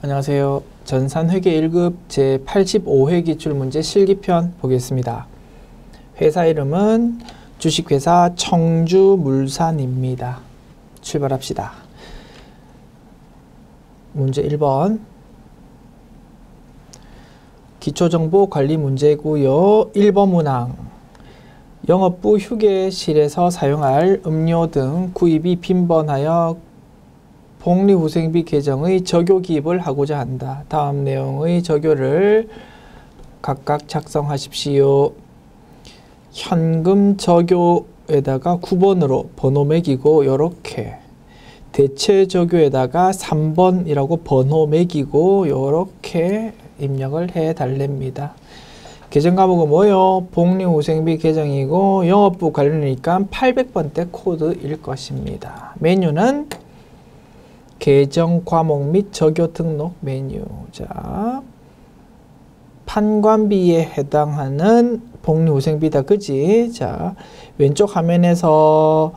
안녕하세요. 전산회계 1급 제85회 기출문제 실기편 보겠습니다. 회사 이름은 주식회사 청주물산입니다. 출발합시다. 문제 1번 기초정보 관리 문제고요. 1번 문항 영업부 휴게실에서 사용할 음료 등 구입이 빈번하여 복리후생비 계정의 적요 기입을 하고자 한다. 다음 내용의 적요를 각각 작성하십시오. 현금 적요에다가 9번으로 번호 매기고 요렇게 대체 적요에다가 3번이라고 번호 매기고 요렇게 입력을 해 달랍니다. 계정 과목은 뭐요? 복리후생비 계정이고 영업부 관련이니까 800번대 코드일 것입니다. 메뉴는 계정 과목 및 적요 등록 메뉴. 자, 판관비에 해당하는 복리후생비다. 그지? 자, 왼쪽 화면에서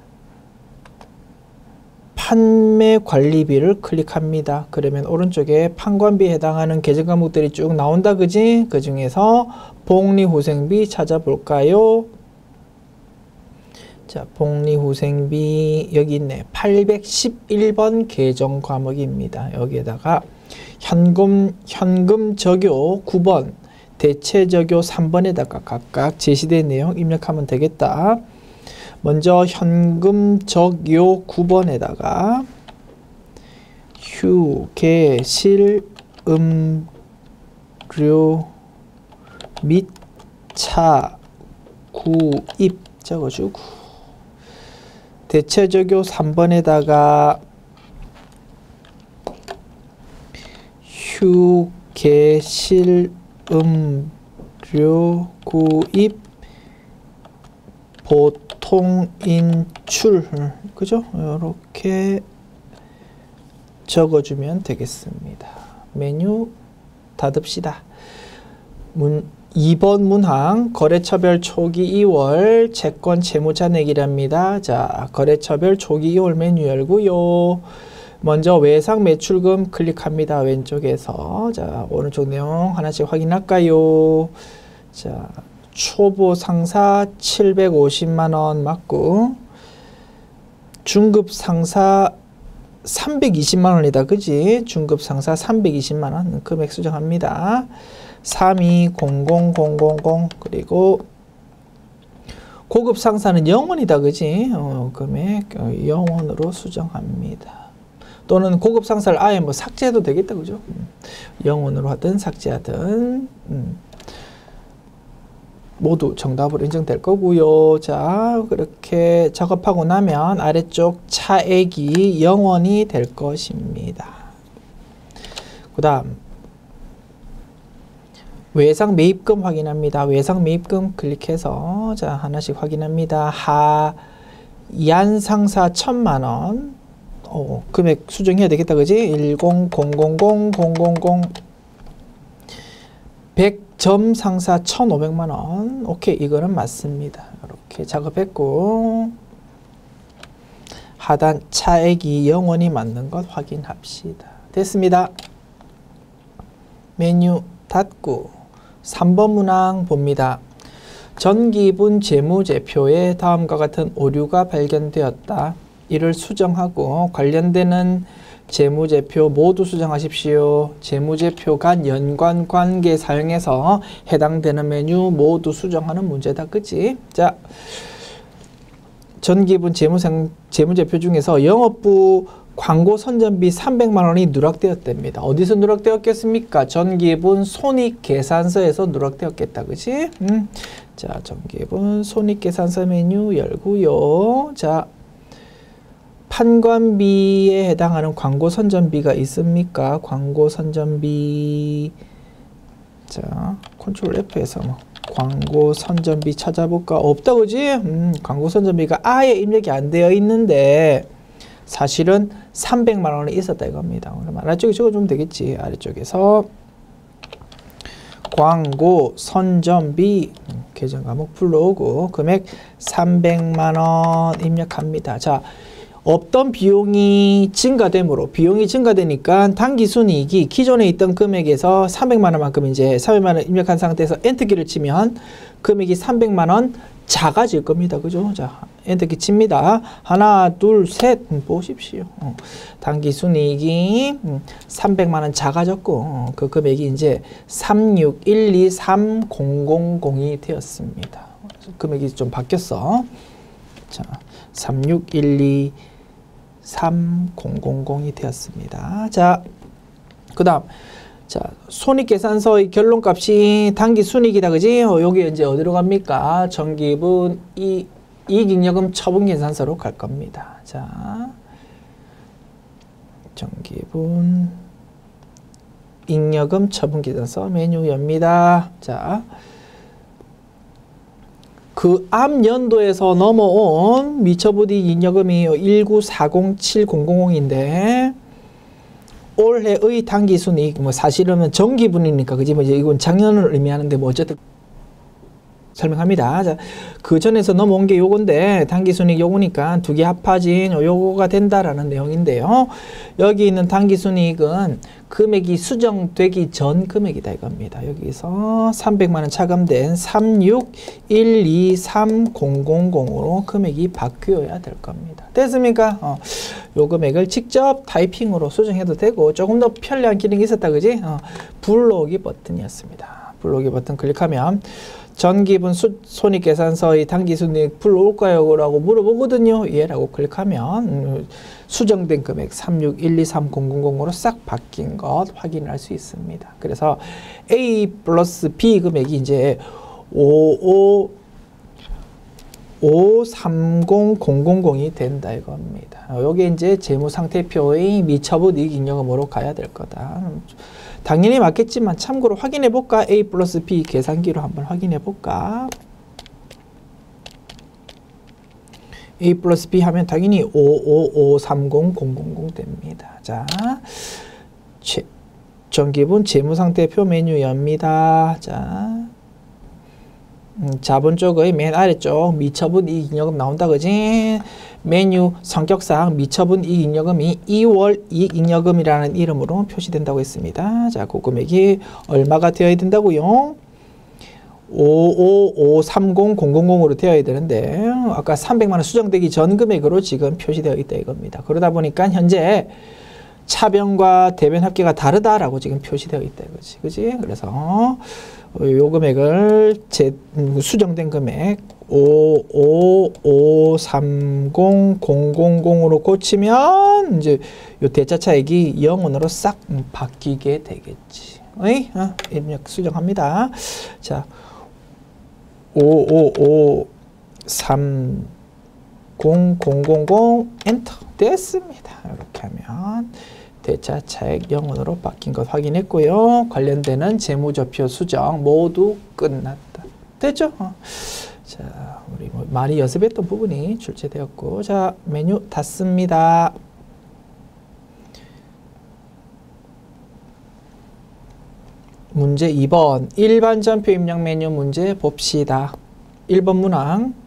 판매 관리비를 클릭합니다. 그러면 오른쪽에 판관비에 해당하는 계정 과목들이 쭉 나온다. 그지? 그 중에서 복리후생비 찾아볼까요? 자, 복리후생비 여기 있네. 811번 계정 과목입니다. 여기에다가 현금 적요 9번, 대체 적요 3번에다가 각각 제시된 내용 입력하면 되겠다. 먼저 현금 적요 9번에다가 휴게실 음료 및 차 구입 적어주고, 대체 적요 3번에다가 휴게실 음료 구입 보통 인출, 그죠? 이렇게 적어주면 되겠습니다. 메뉴 닫읍시다. 2번 문항 거래처별 초기 2월 채권 채무자 내기랍니다. 자, 거래처별 초기 2월 메뉴 열고요. 먼저 외상 매출금 클릭합니다. 왼쪽에서. 자, 오른쪽 내용 하나씩 확인할까요? 자, 초보 상사 750만원 맞고 중급 상사 320만원이다. 그지? 중급 상사 320만원 금액 수정합니다. 320000 그리고 고급 상사는 0원이다. 그지? 금액 0원으로 수정합니다. 또는 고급 상사를 아예 뭐 삭제해도 되겠다. 그죠? 0원으로 하든 삭제하든 모두 정답으로 인정될 거고요. 자, 그렇게 작업하고 나면 아래쪽 차액이 0원이 될 것입니다. 그 다음 외상 매입금 확인합니다. 외상 매입금 클릭해서 자, 하나씩 확인합니다. 하얀 상사 1000만원 금액 수정해야 되겠다. 그지? 1000000 100점 상사 1500만원. 오케이, 이거는 맞습니다. 이렇게 작업했고 하단 차액이 0원이 맞는 것 확인합시다. 됐습니다. 메뉴 닫고 3번 문항 봅니다. 전기분 재무제표에 다음과 같은 오류가 발견되었다. 이를 수정하고 관련되는 재무제표 모두 수정하십시오. 재무제표 간 연관관계 사용해서 해당되는 메뉴 모두 수정하는 문제다. 그치? 자, 전기분 재무제표 중에서 영업부 광고 선전비 300만원이 누락되었답니다. 어디서 누락되었겠습니까? 전기분 손익계산서에서 누락되었겠다. 그치? 자, 전기분 손익계산서 메뉴 열고요. 자, 판관비에 해당하는 광고 선전비가 있습니까? 광고 선전비. 자, 컨트롤 F에서 뭐 광고 선전비 찾아볼까? 없다. 그지? 광고 선전비가 아예 입력이 안 되어 있는데 사실은 300만원이 있었다 이겁니다. 그럼 아래쪽에 적어주면 되겠지. 아래쪽에서 광고 선전비 계정 과목 불러오고 금액 300만원 입력합니다. 자, 없던 비용이 증가되므로 비용이 증가되니까 당기순이익이 기존에 있던 금액에서 300만 원만큼 이제 300만 원 입력한 상태에서 엔터키를 치면 금액이 300만 원 작아질 겁니다. 그죠? 자, 엔터키 칩니다. 하나, 둘, 셋 보십시오. 당기순이익이 300만 원 작아졌고 그 금액이 이제 36123,000이 되었습니다. 금액이 좀 바뀌었어. 자, 36123,000이 되었습니다. 자, 그 다음, 자, 손익계산서의 결론값이 당기순이익이다, 그지? 여기 이제 어디로 갑니까? 전기분 이익잉여금 처분계산서로 갈 겁니다. 자, 전기분 잉여금 처분계산서 메뉴 엽니다. 자, 그 앞 연도에서 넘어온 미처분이익 잉여금이 19407,000인데 올해의 당기순이익 뭐 사실은 정기분이니까 그지 뭐 이제 이건 작년을 의미하는데 뭐 어쨌든 설명합니다. 자, 그 전에서 넘어온 게 요건데 당기순이익 요거니까 두 개 합하진 요거가 된다라는 내용인데요. 여기 있는 당기순이익은 금액이 수정되기 전 금액이다 이겁니다. 여기서 300만 원 차감된 36123,000으로 금액이 바뀌어야 될 겁니다. 됐습니까? 요 금액을 직접 타이핑으로 수정해도 되고 조금 더 편리한 기능이 있었다 그지? 불러오기 버튼이었습니다. 불러오기 버튼 클릭하면 전기분 손익계산서의 당기순이익 불러올까요? 라고 물어보거든요. 예 라고 클릭하면 수정된 금액 36123,000으로 싹 바뀐 것 확인할 수 있습니다. 그래서 A 플러스 B 금액이 이제 530,000이 된다 이겁니다. 여기 이제 재무상태표의 미처분 이익잉여금으로 가야 될 거다. 당연히 맞겠지만 참고로 확인해 볼까? A 플러스 B 계산기로 한번 확인해 볼까? A 플러스 B 하면 당연히 55530,000 됩니다. 자, 전기분 재무상태표 메뉴 엽니다. 자, 자본 쪽의 맨 아래쪽 미처분 이익잉여금 나온다 그지? 메뉴 성격상 미처분 이익잉여금이 2월 이익잉여금이라는 이름으로 표시된다고 했습니다. 자, 그 금액이 얼마가 되어야 된다고요? 55530,000으로 되어야 되는데 아까 300만 원 수정되기 전 금액으로 지금 표시되어 있다 이겁니다. 그러다 보니까 현재 차변과 대변 합계가 다르다라고 지금 표시되어 있다 이거지. 그지? 그래서 요 금액을 수정된 금액 55530,000으로 고치면 이제 요 대차 차익이 0원으로 싹 바뀌게 되겠지. 입력 수정합니다. 자, 55530,000 엔터 됐습니다. 이렇게 하면 대차 차익 0원으로 바뀐 것 확인했고요. 관련되는 재무제표 수정 모두 끝났다. 됐죠? 자, 우리 뭐 많이 연습했던 부분이 출제되었고, 자, 메뉴 닫습니다. 문제 2번 일반 전표 입력 메뉴 문제 봅시다. 1번 문항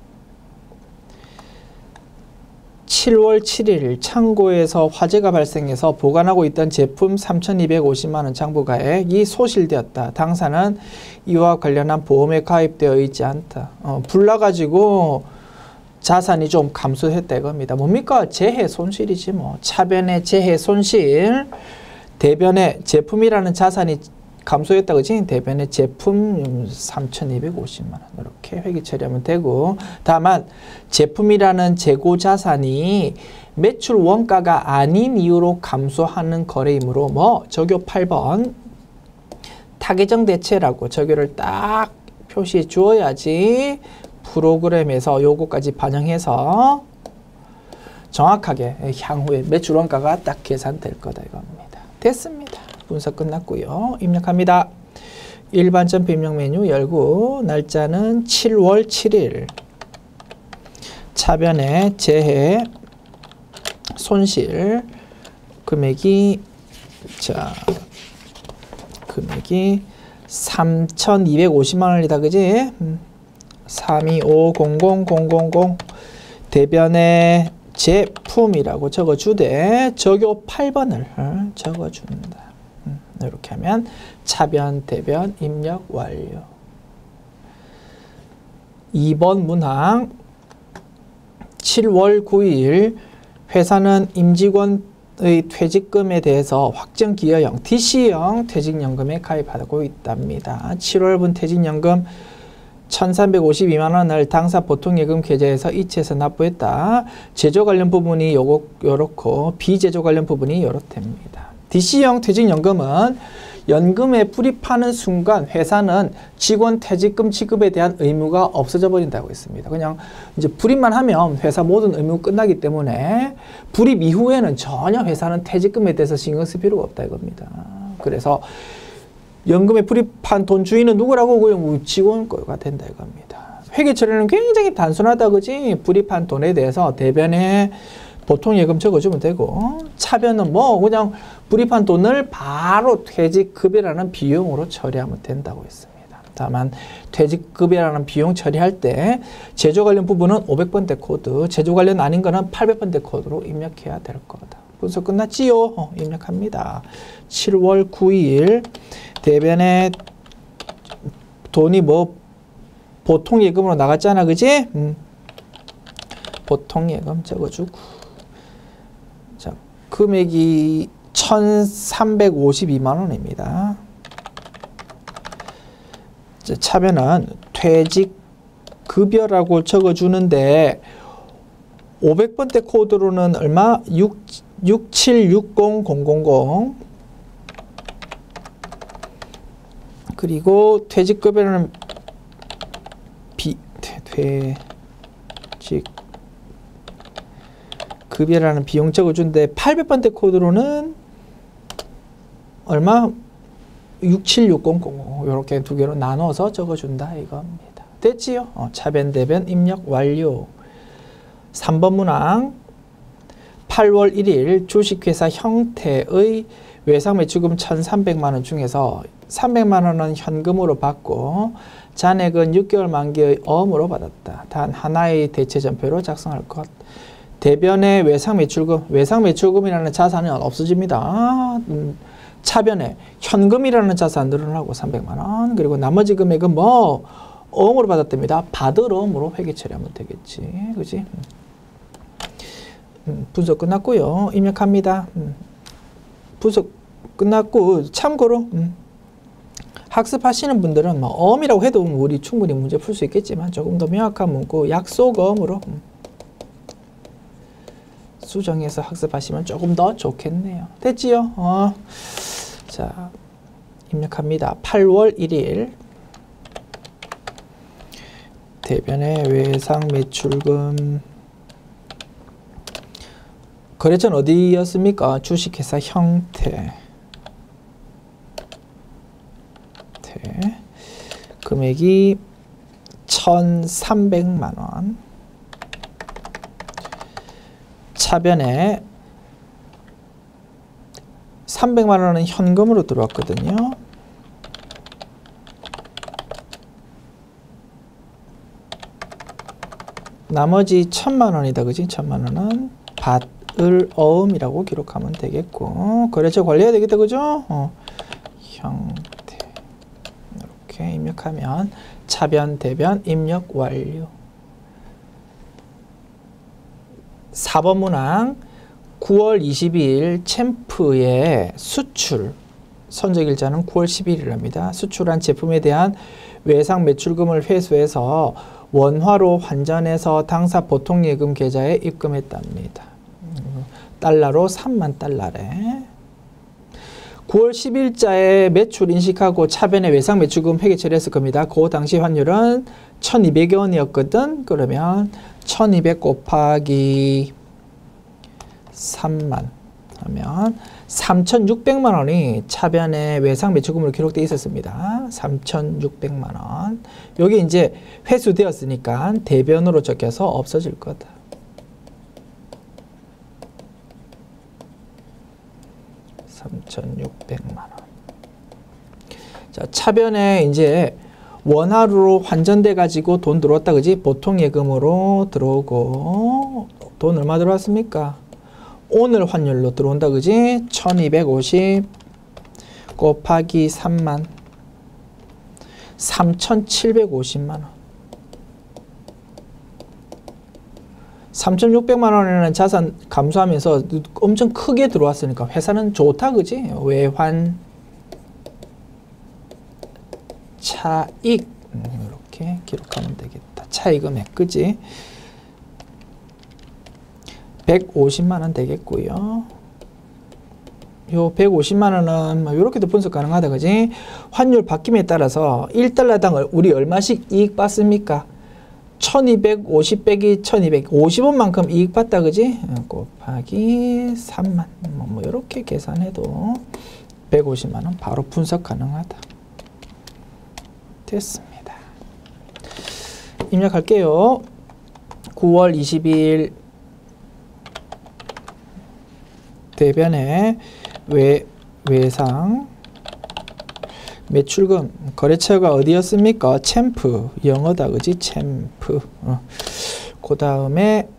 7월 7일 창고에서 화재가 발생해서 보관하고 있던 제품 3,250만 원 장부가액이 소실되었다. 당사는 이와 관련한 보험에 가입되어 있지 않다. 불나가지고 자산이 좀 감소했다 이겁니다. 뭡니까? 재해 손실이지 뭐. 차변의 재해 손실, 대변의 제품이라는 자산이 감소했다 그지? 대변의 제품 3,250만 원 이렇게 회계 처리하면 되고, 다만 제품이라는 재고 자산이 매출 원가가 아닌 이유로 감소하는 거래이므로 뭐 적요 8번 타개정 대체라고 적요를 딱 표시해 주어야지 프로그램에서 요거까지 반영해서 정확하게 향후에 매출 원가가 딱 계산될 거다 이겁니다. 됐습니다. 분석 끝났고요. 입력합니다. 일반 전표 입력 메뉴 열고 날짜는 7월 7일 차변의 재해 손실 금액이 3,250만 원이다 그지? 32500000 대변의 제품이라고 적어주되 적요 8번을 적어준다. 이렇게 하면 차변, 대변, 입력 완료. 2번 문항 7월 9일 회사는 임직원의 퇴직금에 대해서 확정기여형 DC형 퇴직연금에 가입하고 있답니다. 7월분 퇴직연금 1,352만 원을 당사 보통예금 계좌에서 이체해서 납부했다. 제조 관련 부분이 요렇고 비제조 관련 부분이 요렇답니다. DC형 퇴직연금은 연금에 불입하는 순간 회사는 직원 퇴직금 지급에 대한 의무가 없어져 버린다고 했습니다. 그냥 이제 불입만 하면 회사 모든 의무 끝나기 때문에 불입 이후에는 전혀 회사는 퇴직금에 대해서 신경 쓸 필요가 없다 이겁니다. 그래서 연금에 불입한 돈 주인은 누구라고? 그냥 직원가 된다 이겁니다. 회계 처리는 굉장히 단순하다 그지? 불입한 돈에 대해서 대변에 보통 예금 적어주면 되고 차변은 뭐 그냥 불입한 돈을 바로 퇴직급여라는 비용으로 처리하면 된다고 했습니다. 다만 퇴직급여라는 비용 처리할 때 제조 관련 부분은 500번대 코드, 제조 관련 아닌 거는 800번대 코드로 입력해야 될 거다. 분석 끝났지요? 입력합니다. 7월 9일 대변에 돈이 뭐 보통 예금으로 나갔잖아 그지? 보통 예금 적어주고 자 금액이 1,352만 원입니다. 차변은 퇴직급여라고 적어주는데 500번대 코드로는 얼마? 6760000 그리고 퇴직급여라는 퇴직급여라는 비용 적어준데 800번대 코드로는 얼마? 67600 이렇게 두 개로 나눠서 적어준다 이겁니다. 됐지요? 차변 대변 입력 완료. 3번 문항 8월 1일 주식회사 형태의 외상매출금 1,300만 원 중에서 300만 원은 현금으로 받고 잔액은 6개월 만기의 어음으로 받았다. 단 하나의 대체전표로 작성할 것. 대변의 외상매출금, 외상매출금이라는 자산은 없어집니다. 차변에 현금이라는 자산 늘어나고 300만 원, 그리고 나머지 금액은 뭐 어음으로 받았답니다. 받을 어음으로 회계 처리하면 되겠지, 그지? 분석 끝났고요. 입력합니다. 분석 끝났고 참고로 학습하시는 분들은 뭐 어음이라고 해도 우리 충분히 문제 풀 수 있겠지만 조금 더 명확한 문구 약속어음으로 수정해서 학습하시면 조금 더 좋겠네요. 됐지요? 자, 입력합니다. 8월 1일 대변의 외상매출금 거래처는 어디였습니까? 주식회사 형태. 금액이 1,300만 원. 차변에 300만 원은 현금으로 들어왔거든요. 나머지 1,000만 원이다. 그지? 1,000만 원은 받을 어음이라고 기록하면 되겠고 거래처 관리해야 되겠다. 그죠? 형태 이렇게 입력하면 차변 대변 입력 완료. 4번 문항 9월 22일 챔프의 수출 선적일자는 9월 11일입니다. 수출한 제품에 대한 외상 매출금을 회수해서 원화로 환전해서 당사 보통예금 계좌에 입금했답니다. 달러로 3만 달러래. 9월 10일자에 매출 인식하고 차변의 외상 매출금 회계 처리했을 겁니다. 그 당시 환율은 1,200여 원이었거든. 그러면 1,200 곱하기 3만 하면 3,600만 원이 차변의 외상 매출금으로 기록되어 있었습니다. 3,600만 원. 여기 이제 회수되었으니까 대변으로 적혀서 없어질 거다. 3,600만 원. 자, 차변에 이제 원화로 환전돼 가지고 돈 들어왔다 그지? 보통 예금으로 들어오고 돈 얼마 들어왔습니까? 오늘 환율로 들어온다, 그지? 1250 곱하기 3만 3750만원. 3600만 원에는 자산 감소하면서 엄청 크게 들어왔으니까 회사는 좋다, 그지? 외환 차익 이렇게 기록하면 되겠다. 차익금액, 그지? 150만 원 되겠고요. 요 150만 원은 뭐 이렇게도 분석 가능하다, 그지? 환율 바뀜에 따라서 1달러당 우리 얼마씩 이익 받습니까? 1250 빼기 1250원만큼 이익 받다, 그지? 곱하기 3만 뭐 이렇게 계산해도 150만 원 바로 분석 가능하다. 됐습니다. 입력할게요. 9월 22일 대변에 외상 매출금 거래처가 어디였습니까? 챔프 영어다, 그지? 챔프. 그 다음에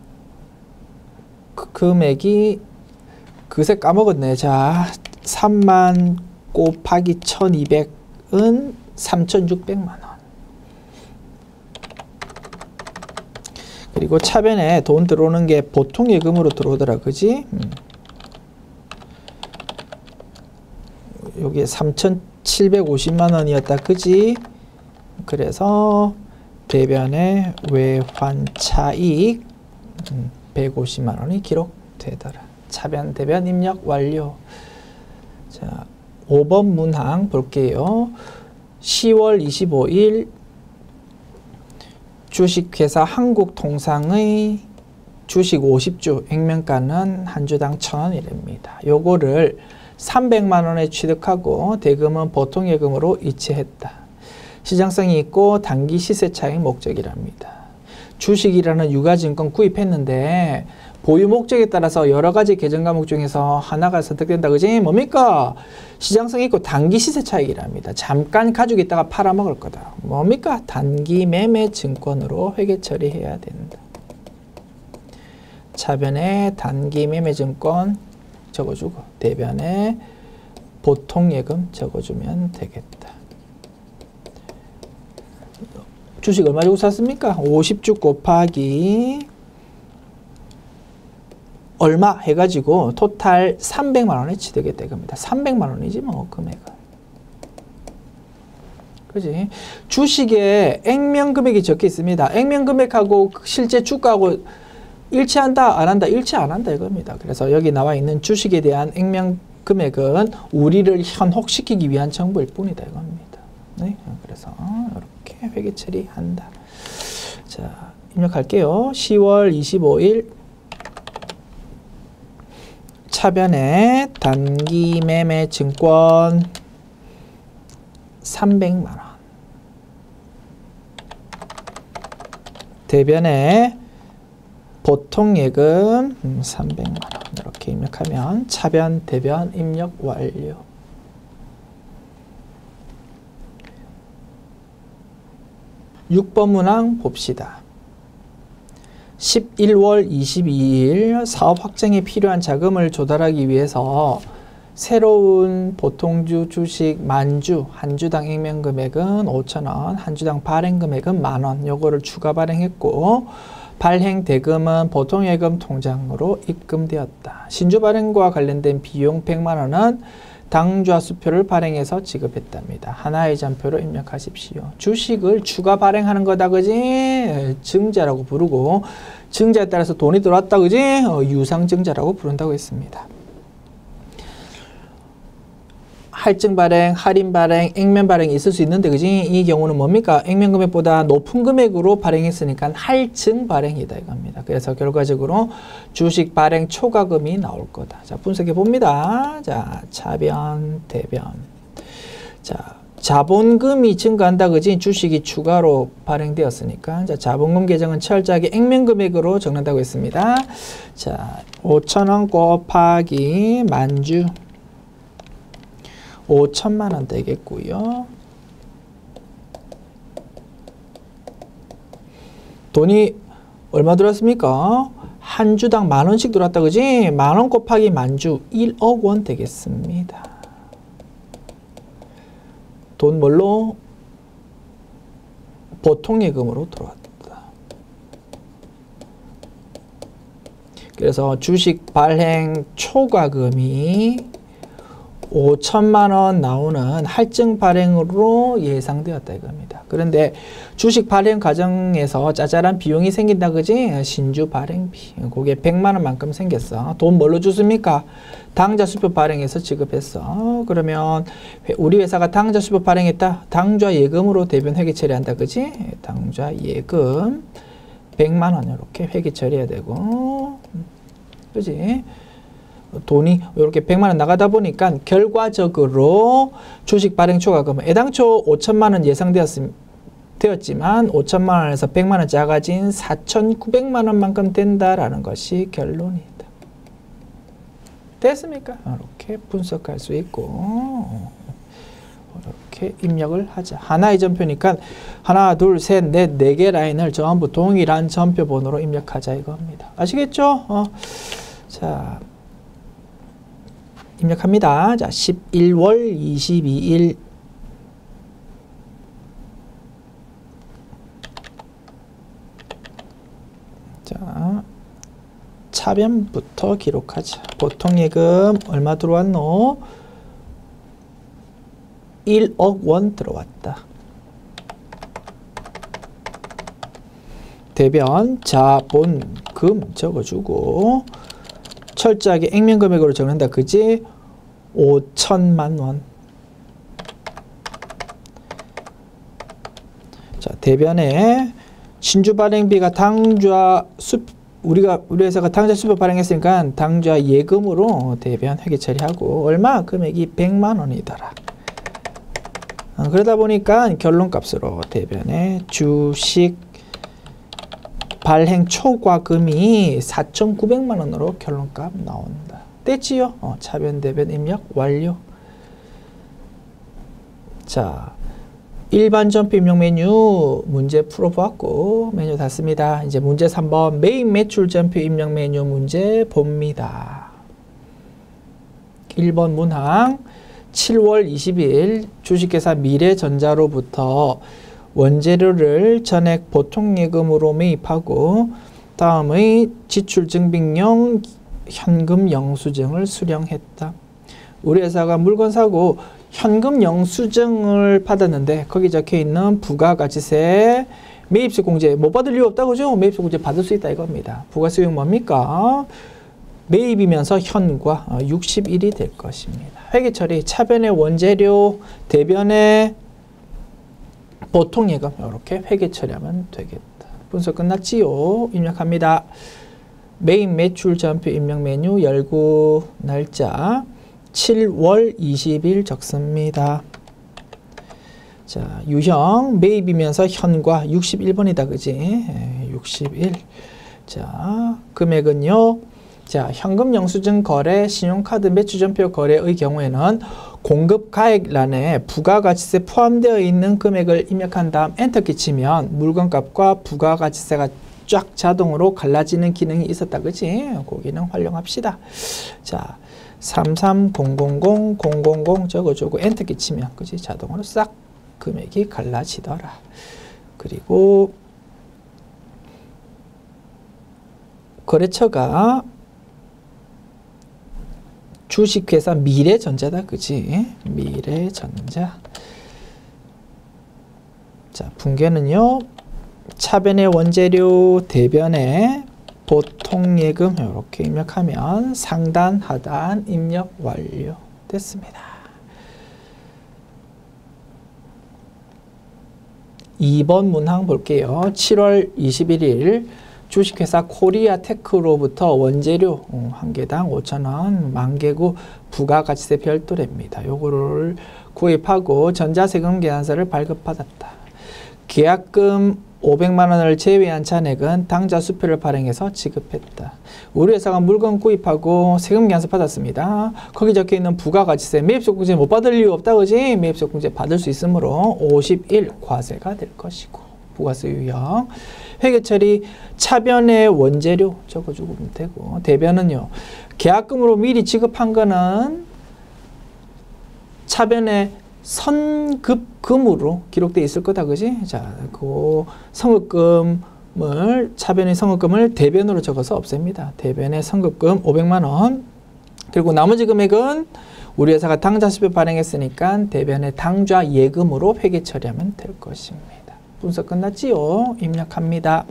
금액이 그새 까먹었네. 자, 3만 곱하기 1200은 3600만 원. 그리고 차변에 돈 들어오는 게 보통 예금으로 들어오더라, 그지? 여기에 3750만 원이었다, 그지? 그래서 대변에 외환 차익 150만 원이 기록되더라. 차변 대변 입력 완료. 자, 5번 문항 볼게요. 10월 25일 주식회사 한국통상의 주식 50주 액면가는 한 주당 1,000원이랍니다. 요거를 300만 원에 취득하고 대금은 보통 예금으로 이체했다. 시장성이 있고 단기 시세 차익 목적이랍니다. 주식이라는 유가증권 구입했는데 보유 목적에 따라서 여러 가지 계정 과목 중에서 하나가 선택된다, 그지? 뭡니까? 시장성이 있고 단기 시세 차익이랍니다. 잠깐 가지고 있다가 팔아먹을 거다. 뭡니까? 단기 매매 증권으로 회계 처리해야 된다. 차변에 단기 매매 증권 적어주고 대변에 보통 예금 적어주면 되겠다. 주식 얼마 주고 샀습니까? 50주 곱하기 얼마 해가지고 토탈 300만 원에 취득했다 이겁니다. 300만 원이지 뭐 금액은. 그지? 주식에 액면 금액이 적혀 있습니다. 액면 금액하고 실제 주가하고 일치한다, 안 한다? 일치 안 한다 이겁니다. 그래서 여기 나와 있는 주식에 대한 액면 금액은 우리를 현혹시키기 위한 정보일 뿐이다 이겁니다. 네? 그래서 이렇게 회계 처리한다. 자, 입력할게요. 10월 25일 차변에 단기 매매 증권 300만 원. 대변에 보통 예금 300만 원. 이렇게 입력하면 차변 대변 입력 완료. (6번) 문항 봅시다. 11월 22일 사업 확장에 필요한 자금을 조달하기 위해서 새로운 보통주 주식 만주 한 주당 액면 금액은 5,000원, 한 주당 발행 금액은 10,000원. 요거를 추가 발행했고 발행 대금은 보통 예금 통장으로 입금되었다. 신주 발행과 관련된 비용 100만 원은 당좌수표를 발행해서 지급했답니다. 하나의 잔표로 입력하십시오. 주식을 추가 발행하는 거다, 그지? 증자라고 부르고 증자에 따라서 돈이 들어왔다, 그지? 유상증자라고 부른다고 했습니다. 할증 발행, 할인 발행, 액면 발행이 있을 수 있는데, 그지? 이 경우는 뭡니까? 액면 금액보다 높은 금액으로 발행했으니까 할증 발행이다 이겁니다. 그래서 결과적으로 주식 발행 초과금이 나올 거다. 자, 분석해 봅니다. 자, 차변, 대변. 자, 자본금이 증가한다, 그지? 주식이 추가로 발행되었으니까. 자, 자본금 계정은 철저하게 액면 금액으로 적는다고 했습니다. 자, 5,000원 곱하기 만주. 5천만 원 되겠고요. 돈이 얼마 들었습니까? 한 주당 10,000원씩 들어왔다, 그지? 10,000원 곱하기 만주 1억 원 되겠습니다. 돈 뭘로? 보통예금으로 들어왔다. 그래서 주식 발행 초과금이 5천만원 나오는 할증 발행으로 예상되었다 이겁니다. 그런데 주식 발행 과정에서 짜잘한 비용이 생긴다 그지? 신주 발행비. 그게 100만원만큼 생겼어. 돈 뭘로 주습니까? 당좌 수표 발행해서 지급했어. 그러면 우리 회사가 당좌 수표 발행했다. 당좌 예금으로 대변 회계 처리한다 그지? 당좌 예금 100만원 이렇게 회계 처리해야 되고, 그지? 돈이 이렇게 100만원 나가다 보니까 결과적으로 주식 발행 초과금은 애당초 5천만원 예상되었지만 5천만원에서 100만원 작아진 4,900만원만큼 된다라는 것이 결론이다. 됐습니까? 이렇게 분석할 수 있고 이렇게 입력을 하자. 하나의 전표니까 하나, 둘, 셋, 넷, 4개 라인을 전부 동일한 전표 번호로 입력하자 이겁니다. 아시겠죠? 자, 입력합니다. 자, 11월 22일 자, 차변부터 기록하자. 보통예금 얼마 들어왔노? 1억 원 들어왔다. 대변 자본금 적어주고 철저하게 액면금액으로 적는다. 그지? 5천만 원. 자, 대변에 신주 발행비가 당좌 우리 회사가 당좌 수표 발행했으니까 당좌 예금으로 대변 회계 처리하고 얼마? 금액이 100만 원이더라. 그러다 보니까 결론값으로 대변에 주식 발행 초과금이 4,900만 원으로 결론값 나온다. 됐지요? 차변 대변 입력 완료. 자, 일반 전표 입력 메뉴 문제 풀어보았고 메뉴 닫습니다. 이제 문제 3번 메인 매출 전표 입력 메뉴 문제 봅니다. 1번 문항 7월 20일 주식회사 미래전자로부터 원재료를 전액 보통예금으로 매입하고 다음의 지출증빙용 현금 영수증을 수령했다. 우리 회사가 물건 사고 현금 영수증을 받았는데 거기 적혀있는 부가가치세 매입세 공제 못 받을 이유 없다 그죠? 매입세 공제 받을 수 있다 이겁니다. 부가세용 뭡니까? 매입이면서 현과 60일이 될 것입니다. 회계처리 차변의 원재료 대변의 보통예금 이렇게 회계처리하면 되겠다. 분석 끝났지요? 입력합니다. 메인 매출 전표 입력 메뉴 열고 날짜 7월 20일 적습니다. 자, 유형 매입이면서 현과 61번이다 그지? 61. 자, 금액은요. 자, 현금 영수증 거래, 신용카드 매출전표 거래의 경우에는 공급가액란에 부가가치세 포함되어 있는 금액을 입력한 다음 엔터키 치면 물건값과 부가가치세가 쫙 자동으로 갈라지는 기능이 있었다 그지? 그 기능 활용합시다. 자, 33000 적어주고 엔터키 치면 그지? 자동으로 싹 금액이 갈라지더라. 그리고 거래처가 주식회사 미래전자다 그지? 미래전자. 자, 붕괴는요. 차변의 원재료 대변에 보통예금 이렇게 입력하면 상단 하단 입력 완료 됐습니다. 2번 문항 볼게요. 7월 21일 주식회사 코리아테크로부터 원재료 한 개당 5,000원 만개구 부가가치세 별도래입니다. 요거를 구입하고 전자세금 계산서를 발급받았다. 계약금 500만 원을 제외한 잔액은 당좌 수표를 발행해서 지급했다. 우리 회사가 물건 구입하고 세금 계산서 받았습니다. 거기 적혀있는 부가가치세 매입세공제 못 받을 이유 없다 그지? 매입세공제 받을 수 있으므로 51 과세가 될 것이고 부가세 유형 회계 처리 차변의 원재료 적어주면 되고, 대변은요. 계약금으로 미리 지급한 거는 차변의 선급금으로 기록되어 있을 거다, 그지? 자, 그 선급금을, 차변의 선급금을 대변으로 적어서 없앱니다. 대변의 선급금 500만 원. 그리고 나머지 금액은 우리 회사가 당좌 수표 발행했으니까 대변의 당좌 예금으로 회계 처리하면 될 것입니다. 분석 끝났지요? 입력합니다.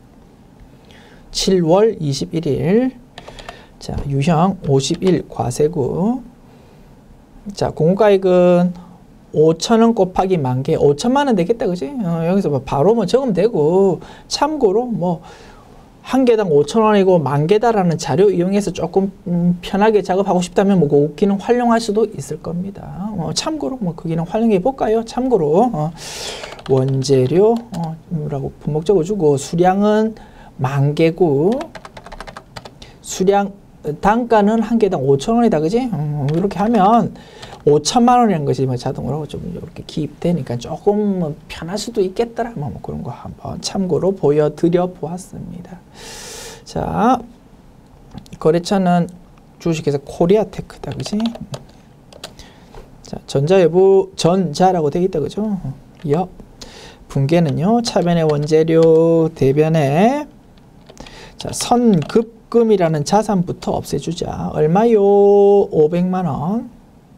7월 21일. 자, 유형 51 과세구. 자, 공고가액은 5,000원 곱하기 만개, 5천만 원 되겠다, 그지? 여기서 뭐 바로 뭐 적으면 되고, 참고로 뭐 한 개당 5,000원이고 만개다라는 자료 이용해서 조금 편하게 작업하고 싶다면 뭐 그 기능 활용할 수도 있을 겁니다. 참고로 뭐 그 기능 활용해 볼까요? 참고로 원재료라고 분목 적어주고, 수량은 만개고, 수량 단가는 한 개당 5,000원이다, 그지? 이렇게 하면 5천만 원이라는 것이 뭐 자동으로 좀 이렇게 기입되니까 조금 편할 수도 있겠더라. 뭐 그런 거 한번 참고로 보여드려 보았습니다. 자, 거래처는 주식회사 코리아테크다, 그지? 자, 전자여부 전자라고 되어 있다, 그죠? 분계는요, 차변의 원재료, 대변의 자, 선급금이라는 자산부터 없애주자. 얼마요? 500만 원.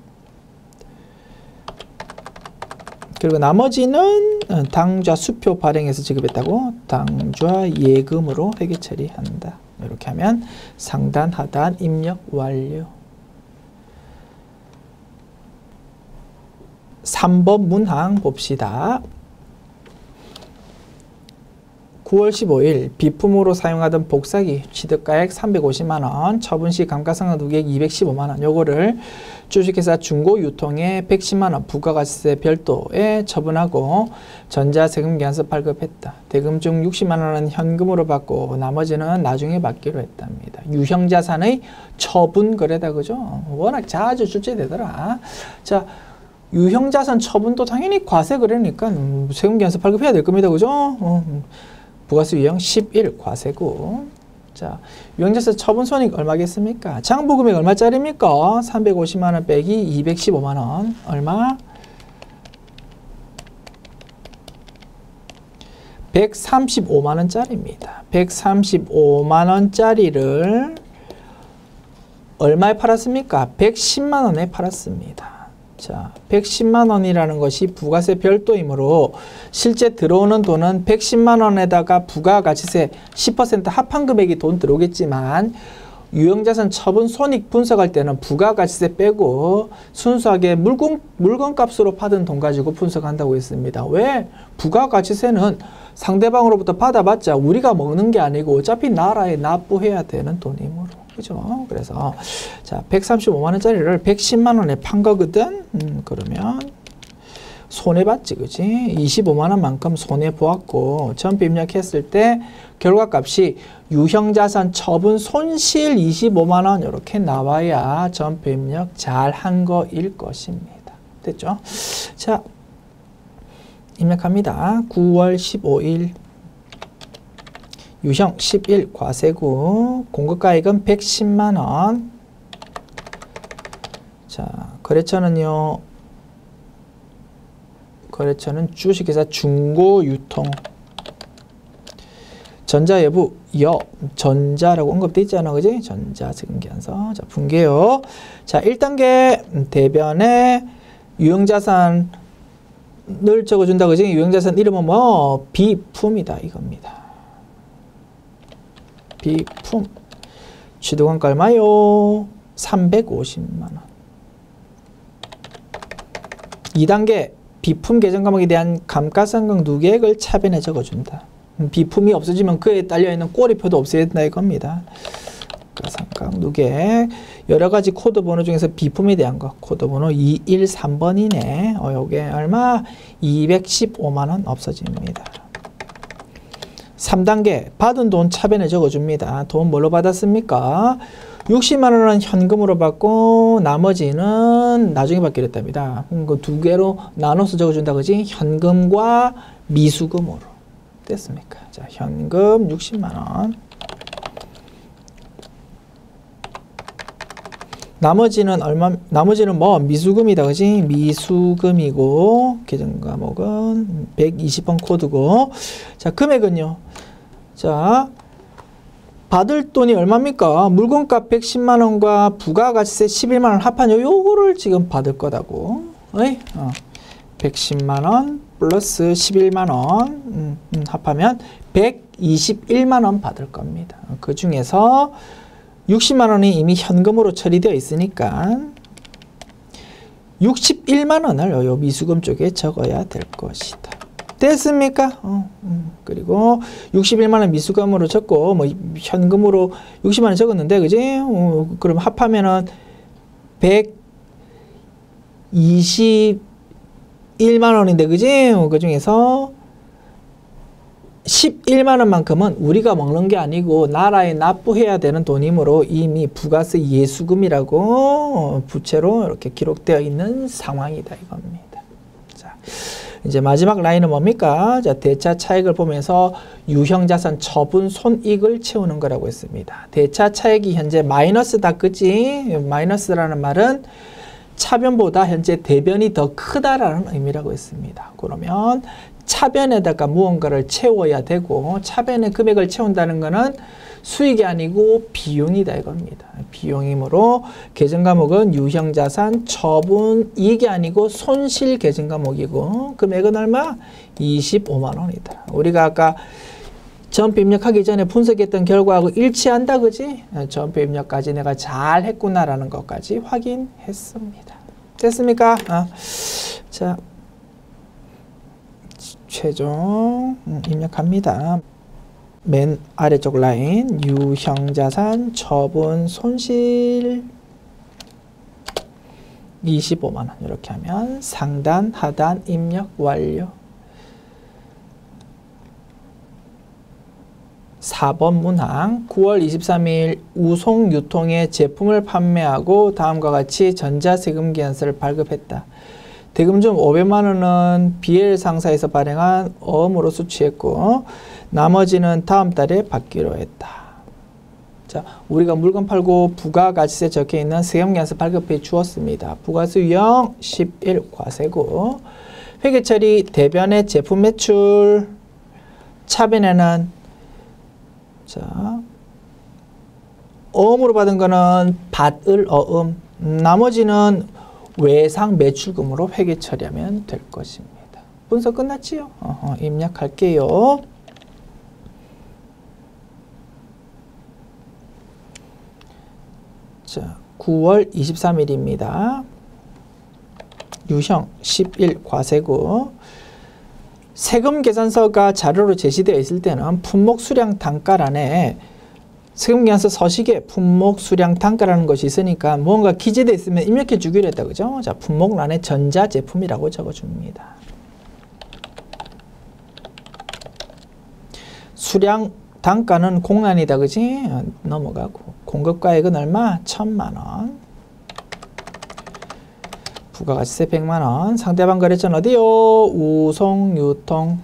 그리고 나머지는 당좌 수표 발행해서 지급했다고 당좌 예금으로 회계 처리한다. 이렇게 하면 상단 하단 입력 완료. 3번 문항 봅시다. 9월 15일 비품으로 사용하던 복사기 취득가액 350만원, 처분시 감가상각 누계액 215만원, 요거를 주식회사 중고유통에 110만원 부가가치세 별도에 처분하고 전자세금계산서 발급했다. 대금 중 60만원은 현금으로 받고 나머지는 나중에 받기로 했답니다. 유형자산의 처분거래다, 그죠? 워낙 자주 출제되더라. 자, 유형자산 처분도 당연히 과세거래니까 세금계산서 발급해야 될 겁니다, 그죠? 부가세 유형 11 과세구. 자, 유형자산 처분 손익 얼마겠습니까? 장부금액 얼마짜리입니까? 350만원 빼기 215만원. 얼마? 135만원짜리입니다. 135만원짜리를 얼마에 팔았습니까? 110만원에 팔았습니다. 자, 110만 원이라는 것이 부가세 별도이므로 실제 들어오는 돈은 110만 원에다가 부가가치세 10% 합한 금액이 돈 들어오겠지만 유형자산 처분 손익 분석할 때는 부가가치세 빼고 순수하게 물건값으로 받은 돈 가지고 분석한다고 했습니다. 왜? 부가가치세는 상대방으로부터 받아봤자 우리가 먹는 게 아니고 어차피 나라에 납부해야 되는 돈이므로. 그죠? 그래서 자, 135만원짜리를 110만원에 판 거거든? 그러면 손해봤지, 그지? 25만원만큼 손해보았고 전부 입력했을 때 결과값이 유형자산 처분 손실 25만원 이렇게 나와야 전부 입력 잘 한 거일 것입니다. 됐죠? 자, 입력합니다. 9월 15일 유형 11 과세구, 공급가액은 110만원. 자, 거래처는요, 거래처는 주식회사 중고유통. 전자여부, 전자라고 언급되어 있잖아, 그지? 전자세금계산서. 자, 분계요. 자, 1단계 대변에 유형자산을 적어준다, 그지? 유형자산 이름은 뭐? 비품이다, 이겁니다. 비품. 취득원가 얼마요? 350만원. 2단계 비품 계정 과목에 대한 감가상각 누계액을 차변에 적어준다. 비품이 없어지면 그에 딸려있는 꼬리표도 없애야 된다 이겁니다. 감가상각 누계액. 여러가지 코드번호 중에서 비품에 대한 거 코드번호 213번이네. 요게 얼마? 215만원 없어집니다. 3단계 받은 돈 차변에 적어줍니다. 돈 뭘로 받았습니까? 60만원은 현금으로 받고 나머지는 나중에 받기로 했답니다. 그 두 개로 나눠서 적어준다, 그지? 현금과 미수금으로. 됐습니까? 자, 현금 60만 원. 나머지는 얼마? 나머지는 뭐 미수금이다, 그지? 미수금이고 계정 과목은 120번 코드고. 자, 금액은요. 자, 받을 돈이 얼마입니까? 물건값 110만 원과 부가가치세 11만 원 합한 요거를 지금 받을 거다고. 110만 원 플러스 11만 원 합하면 121만 원 받을 겁니다. 그 중에서 60만 원이 이미 현금으로 처리되어 있으니까 61만 원을 요 미수금 쪽에 적어야 될 것이다. 됐습니까? 그리고 61만 원 미수금으로 적고 뭐 현금으로 60만 원 적었는데, 그지? 그럼 합하면은 121만 원인데, 그지? 그 중에서 11만 원만큼은 우리가 먹는 게 아니고 나라에 납부해야 되는 돈이므로 이미 부가세 예수금이라고 부채로 이렇게 기록되어 있는 상황이다 이겁니다. 자, 이제 마지막 라인은 뭡니까? 자, 대차 차익을 보면서 유형자산 처분 손익을 채우는 거라고 했습니다. 대차 차익이 현재 마이너스다, 그지? 마이너스라는 말은 차변보다 현재 대변이 더 크다라는 의미라고 했습니다. 그러면 차변에다가 무언가를 채워야 되고, 차변의 금액을 채운다는 것은 수익이 아니고 비용이다 이겁니다. 비용이므로 계정 과목은 유형자산 처분 이익이 아니고 손실 계정 과목이고, 금액은 얼마? 25만 원이다. 우리가 아까 점표 입력하기 전에 분석했던 결과하고 일치한다, 그지? 점표 입력까지 내가 잘 했구나라는 것까지 확인했습니다. 됐습니까? 자, 최종 입력합니다. 맨 아래쪽 라인 유형자산 처분 손실 25만 원 이렇게 하면 상단 하단 입력 완료. 4번 문항 9월 23일 우송유통의 제품을 판매하고 다음과 같이 전자세금 계산서를 발급했다. 대금 중 500만 원은 BL 상사에서 발행한 어음으로 수취했고 나머지는 다음 달에 받기로 했다. 자, 우리가 물건 팔고 부가가치세 적혀있는 세금계산서 발급해 주었습니다. 부가세 유형 11 과세고, 회계처리 대변의 제품 매출, 차변에는 자, 어음으로 받은 거는 받을 어음, 나머지는 외상 매출금으로 회계 처리하면 될 것입니다. 분석 끝났지요? 입력할게요. 자, 9월 23일입니다. 유형 11 과세고, 세금 계산서가 자료로 제시되어 있을 때는 품목 수량 단가란에 세금 계산서 서식에 품목 수량 단가라는 것이 있으니까 무언가 기재되어 있으면 입력해 주기로 했다, 그죠? 자, 품목란에 전자제품이라고 적어줍니다. 수량 단가는 공란이다, 그지? 넘어가고, 공급가액은 얼마? 1,000만 원. 부가가치세 100만 원. 상대방 거래처는 어디요? 우송유통.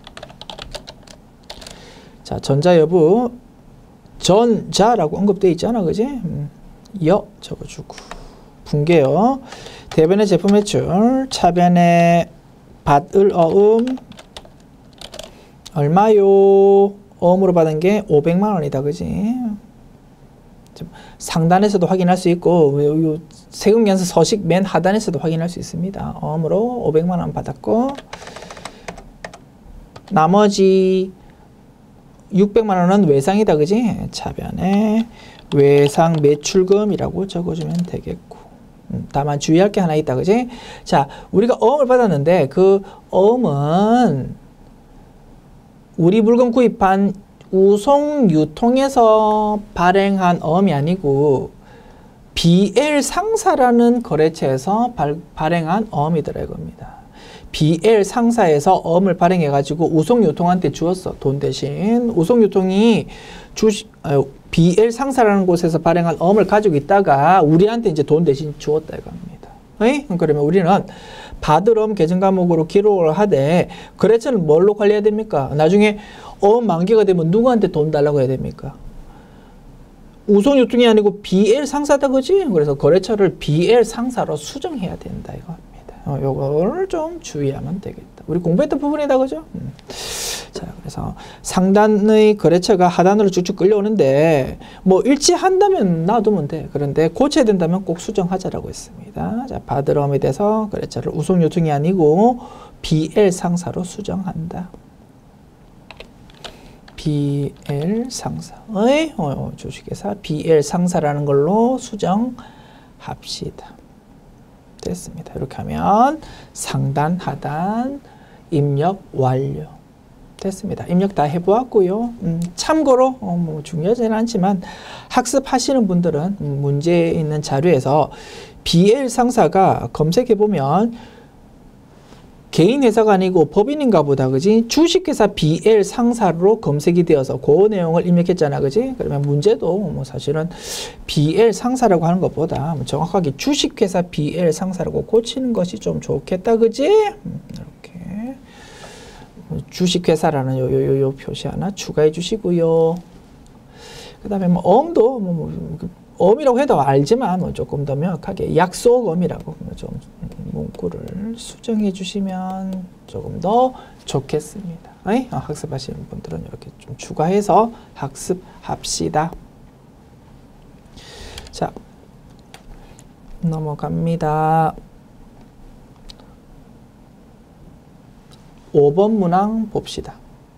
자, 전자 여부. 전자라고 언급되어 있잖아, 그지? 여 적어주고. 분계요. 대변의 제품 매출. 차변의 받을 어음. 얼마요? 어음으로 받은 게 500만 원이다, 그지? 상단에서도 확인할 수 있고, 세금계산서 서식 맨 하단에서도 확인할 수 있습니다. 어음으로 500만 원 받았고, 나머지 600만 원은 외상이다, 그지? 차변에 외상 매출금이라고 적어주면 되겠고, 다만 주의할 게 하나 있다, 그지? 자, 우리가 어음을 받았는데 그 어음은 우리 물건 구입한 우송유통에서 발행한 어음이 아니고 BL 상사라는 거래처에서 발행한 어음이더라 이겁니다. BL 상사에서 어음을 발행해가지고 우송유통한테 주었어. 돈 대신. 우송유통이 BL 상사라는 곳에서 발행한 어음을 가지고 있다가 우리한테 이제 돈 대신 주었다 이겁니다. 에이? 그러면 우리는 받으럼 계정 과목으로 기록을 하되 거래처는 뭘로 관리해야 됩니까? 나중에 만기가 되면 누구한테 돈 달라고 해야 됩니까? 우선 유통이 아니고 BL 상사다, 그지? 그래서 거래처를 BL 상사로 수정해야 된다 이겁니다. 요거를 좀 주의하면 되겠다. 우리 공부했던 부분이다, 그죠? 자, 그래서 상단의 거래처가 하단으로 쭉쭉 끌려오는데 뭐 일치한다면 놔두면 돼. 그런데 고쳐야 된다면 꼭 수정하자라고 했습니다. 자, 받으럼에 대해서 거래처를 우선 유통이 아니고 BL 상사로 수정한다. BL 상사의 주식회사 BL 상사라는 걸로 수정합시다. 됐습니다. 이렇게 하면 상단, 하단 입력 완료. 됐습니다. 입력 다 해보았고요. 참고로 뭐 중요하지는 않지만 학습하시는 분들은 문제에 있는 자료에서 BL 상사가 검색해보면 개인 회사가 아니고 법인인가 보다, 그지? 주식회사 BL 상사로 검색이 되어서 그 내용을 입력했잖아, 그지? 그러면 문제도 뭐 사실은 BL 상사라고 하는 것보다 정확하게 주식회사 BL 상사라고 고치는 것이 좀 좋겠다, 그지? 이렇게 주식회사라는 요 표시 하나 추가해 주시고요. 그 다음에 뭐 엄이라고 해도 알지만 뭐 조금 더 명확하게 약속엄이라고 좀 문구를 수정해 주시면 조금 더 좋겠습니다. 학습하시는 분들은 이렇게 좀 추가해서 학습합시다. 자, 넘어갑니다. 5번 문항 봅시다.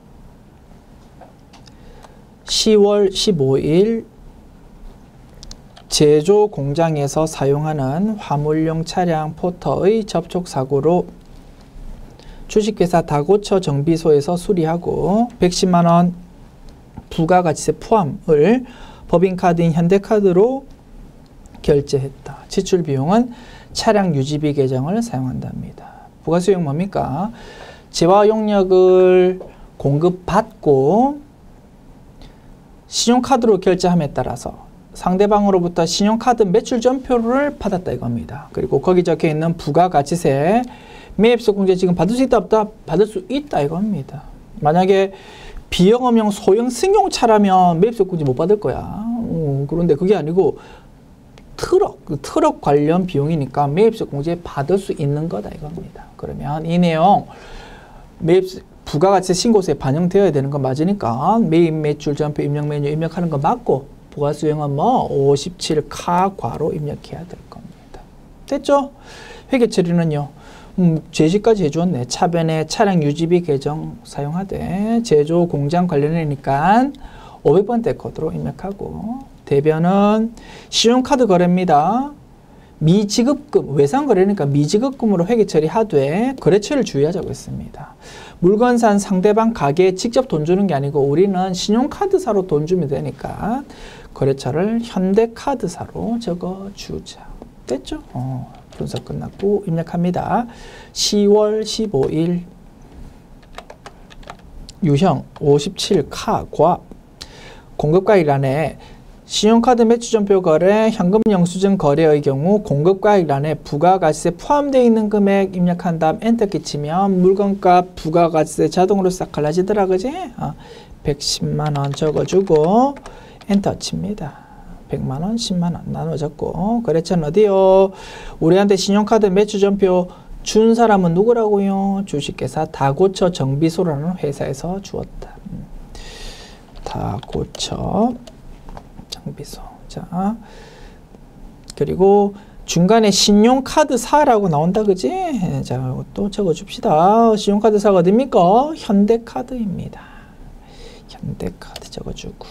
10월 15일 제조 공장에서 사용하는 화물용 차량 포터의 접촉 사고로 주식회사 다고처 정비소에서 수리하고 110만 원 부가가치세 포함을 법인카드인 현대카드로 결제했다. 지출 비용은 차량 유지비 계정을 사용한답니다. 부가수익 뭡니까? 재화 용역을 공급받고 신용카드로 결제함에 따라서 상대방으로부터 신용카드 매출 전표를 받았다 이겁니다. 그리고 거기 적혀 있는 부가가치세 매입소 공제 지금 받을 수 있다 없다? 받을 수 있다 이겁니다. 만약에 비영업용 소형 승용차라면 매입소 공제 못 받을 거야. 그런데 그게 아니고 트럭 관련 비용이니까 매입소 공제 받을 수 있는 거다 이겁니다. 그러면 이 내용 부가가치세 신고서에 반영되어야 되는 거 맞으니까 매입 매출 전표 입력 메뉴 입력하는 거 맞고 부가수익은 뭐 57카 괄호 입력해야 될 겁니다. 됐죠? 회계 처리는요. 제시까지 해주었네. 차변에 차량 유지비 계정 사용하되 제조 공장 관련이니까 500번대 코드로 입력하고 대변은 신용카드 거래입니다. 미지급금, 외상거래니까 미지급금으로 회계 처리하되 거래처를 주의하자고 했습니다. 물건 산 상대방 가게에 직접 돈 주는 게 아니고 우리는 신용카드사로 돈 주면 되니까 거래처를 현대카드사로 적어주자. 됐죠? 분석 끝났고 입력합니다. 10월 15일 유형 57카과 공급가액 안에 신용카드 매출전표 거래, 현금 영수증 거래의 경우 공급가액란에 부가가치세 포함되어 있는 금액 입력한 다음 엔터키 치면 물건값 부가가치세 자동으로 싹 갈라지더라, 그지? 110만 원 적어주고 엔터 칩니다. 100만 원, 10만 원 나눠 적고 거래처는 어디요? 우리한테 신용카드 매출전표 준 사람은 누구라고요? 주식회사 다고처 정비소라는 회사에서 주었다. 다고처 정비소. 자, 그리고 중간에 신용카드사라고 나온다, 그지? 자, 이것도 적어줍시다. 신용카드사가 어딥니까? 현대카드입니다. 현대카드 적어주고.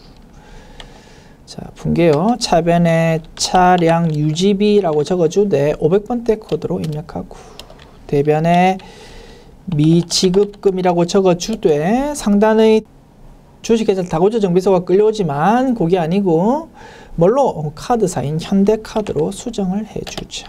자, 분개요. 차변에 차량 유지비라고 적어주되 500번대 코드로 입력하고 대변에 미지급금이라고 적어주되 상단의 주식회사 다고처 정비소가 끌려오지만 그게 아니고 뭘로? 카드사인 현대카드로 수정을 해주자.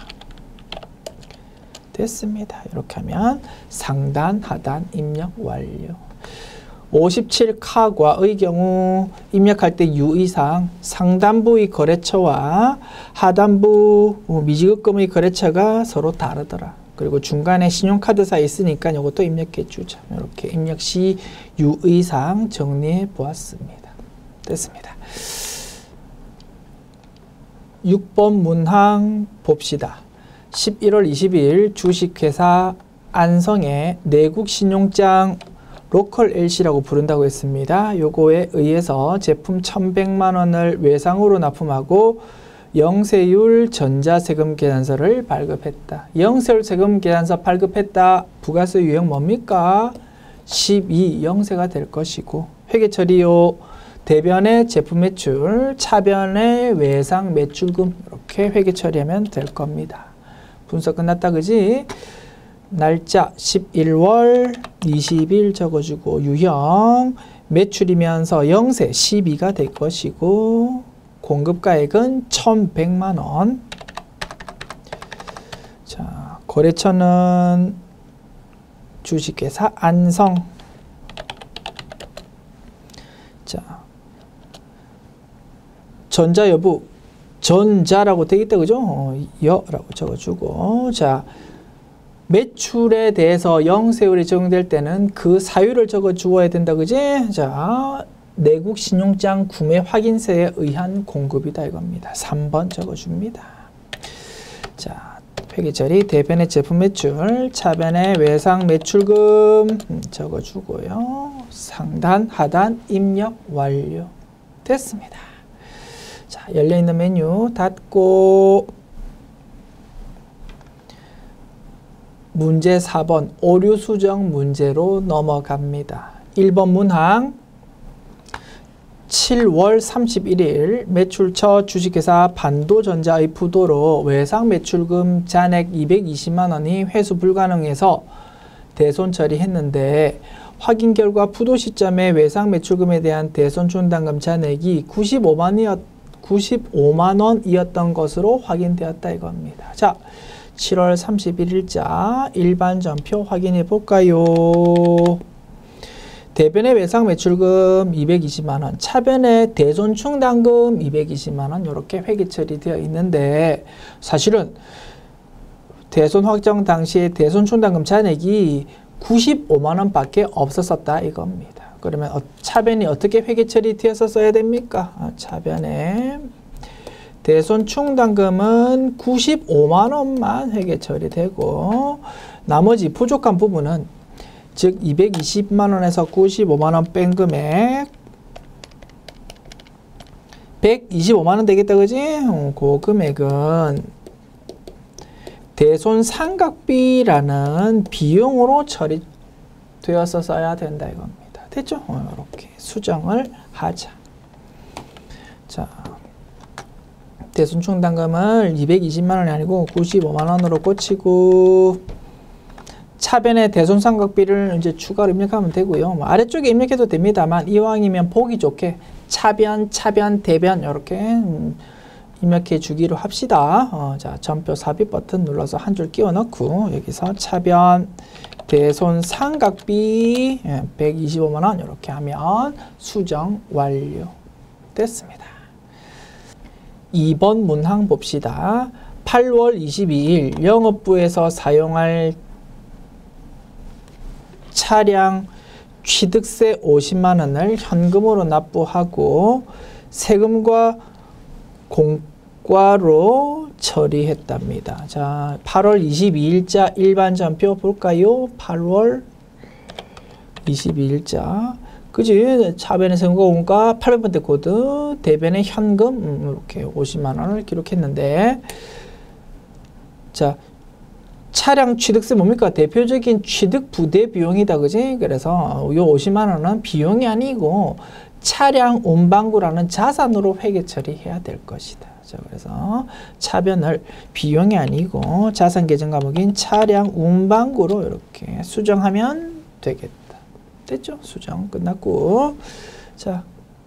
됐습니다. 이렇게 하면 상단, 하단 입력 완료. 57카과의 경우 입력할 때 유의사항 상단부의 거래처와 하단부 미지급금의 거래처가 서로 다르더라. 그리고 중간에 신용카드사 있으니까 이것도 입력해 주자. 이렇게 입력 시 유의사항 정리해 보았습니다. 됐습니다. 6번 문항 봅시다. 11월 20일 주식회사 안성의 내국 신용장 로컬 LC라고 부른다고 했습니다. 요거에 의해서 제품 1,100만 원을 외상으로 납품하고 영세율 전자세금 계산서를 발급했다. 영세율 세금 계산서 발급했다. 부가세 유형 뭡니까? 12 영세가 될 것이고 회계 처리요. 대변의 제품 매출, 차변의 외상 매출금 이렇게 회계 처리하면 될 겁니다. 분석 끝났다 그지? 날짜 11월 20일 적어주고 유형 매출이면서 영세 12가 될 것이고 공급가액은 1,100만 원. 자, 거래처는 주식회사 안성. 자, 전자 여부 전자라고 되어 있다 그죠? 여라고 적어주고 자. 매출에 대해서 영세율이 적용될 때는 그 사유를 적어 주어야 된다 그지? 자, 내국 신용장 구매 확인세에 의한 공급이다 이겁니다. 3번 적어 줍니다. 자, 회계 처리 대변의 제품 매출, 차변의 외상 매출금 적어 주고요. 상단, 하단 입력 완료. 됐습니다. 자, 열려 있는 메뉴 닫고 문제 4번 오류 수정 문제로 넘어갑니다. 1번 문항 7월 31일 매출처 주식회사 반도전자의 부도로 외상 매출금 잔액 220만 원이 회수 불가능해서 대손 처리했는데 확인 결과 부도 시점에 외상 매출금에 대한 대손 충당금 잔액이 95만 원이었던 것으로 확인되었다 이겁니다. 자, 7월 31일자 일반 전표 확인해 볼까요? 대변의 외상 매출금 220만 원, 차변의 대손 충당금 220만 원 이렇게 회계 처리되어 있는데 사실은 대손 확정 당시에 대손 충당금 잔액이 95만 원밖에 없었다 이겁니다. 그러면 차변이 어떻게 회계 처리되었어야 됩니까? 차변에 대손 충당금은 95만 원만 회계 처리되고 나머지 부족한 부분은 즉 220만 원에서 95만 원 뺀 금액 125만 원 되겠다 그지? 그 금액은 대손 상각비라는 비용으로 처리되었어야 된다 이겁니다. 됐죠? 이렇게 수정을 하자. 자. 대손 충당금을 220만 원이 아니고 95만 원으로 꽂히고 차변의 대손 상각비를 이제 추가로 입력하면 되고요. 아래쪽에 입력해도 됩니다만 이왕이면 보기 좋게 차변, 대변 이렇게 입력해 주기로 합시다. 자, 전표 삽입 버튼 눌러서 한 줄 끼워 넣고 여기서 차변 대손 상각비 125만 원 이렇게 하면 수정 완료 됐습니다. 2번 문항 봅시다. 8월 22일 영업부에서 사용할 차량 취득세 50만 원을 현금으로 납부하고 세금과 공과로 처리했답니다. 자, 8월 22일자 일반 전표 볼까요? 8월 22일자 그지? 차변의 세금과 공과 800번대 코드, 대변의 현금 이렇게 50만 원을 기록했는데 자, 차량 취득세 뭡니까? 대표적인 취득 부대 비용이다 그지? 그래서 이 50만 원은 비용이 아니고 차량 운반구라는 자산으로 회계 처리해야 될 것이다. 자, 그래서 차변을 비용이 아니고 자산 계정 과목인 차량 운반구로 이렇게 수정하면 되겠다. 됐죠? 수정 끝났고 자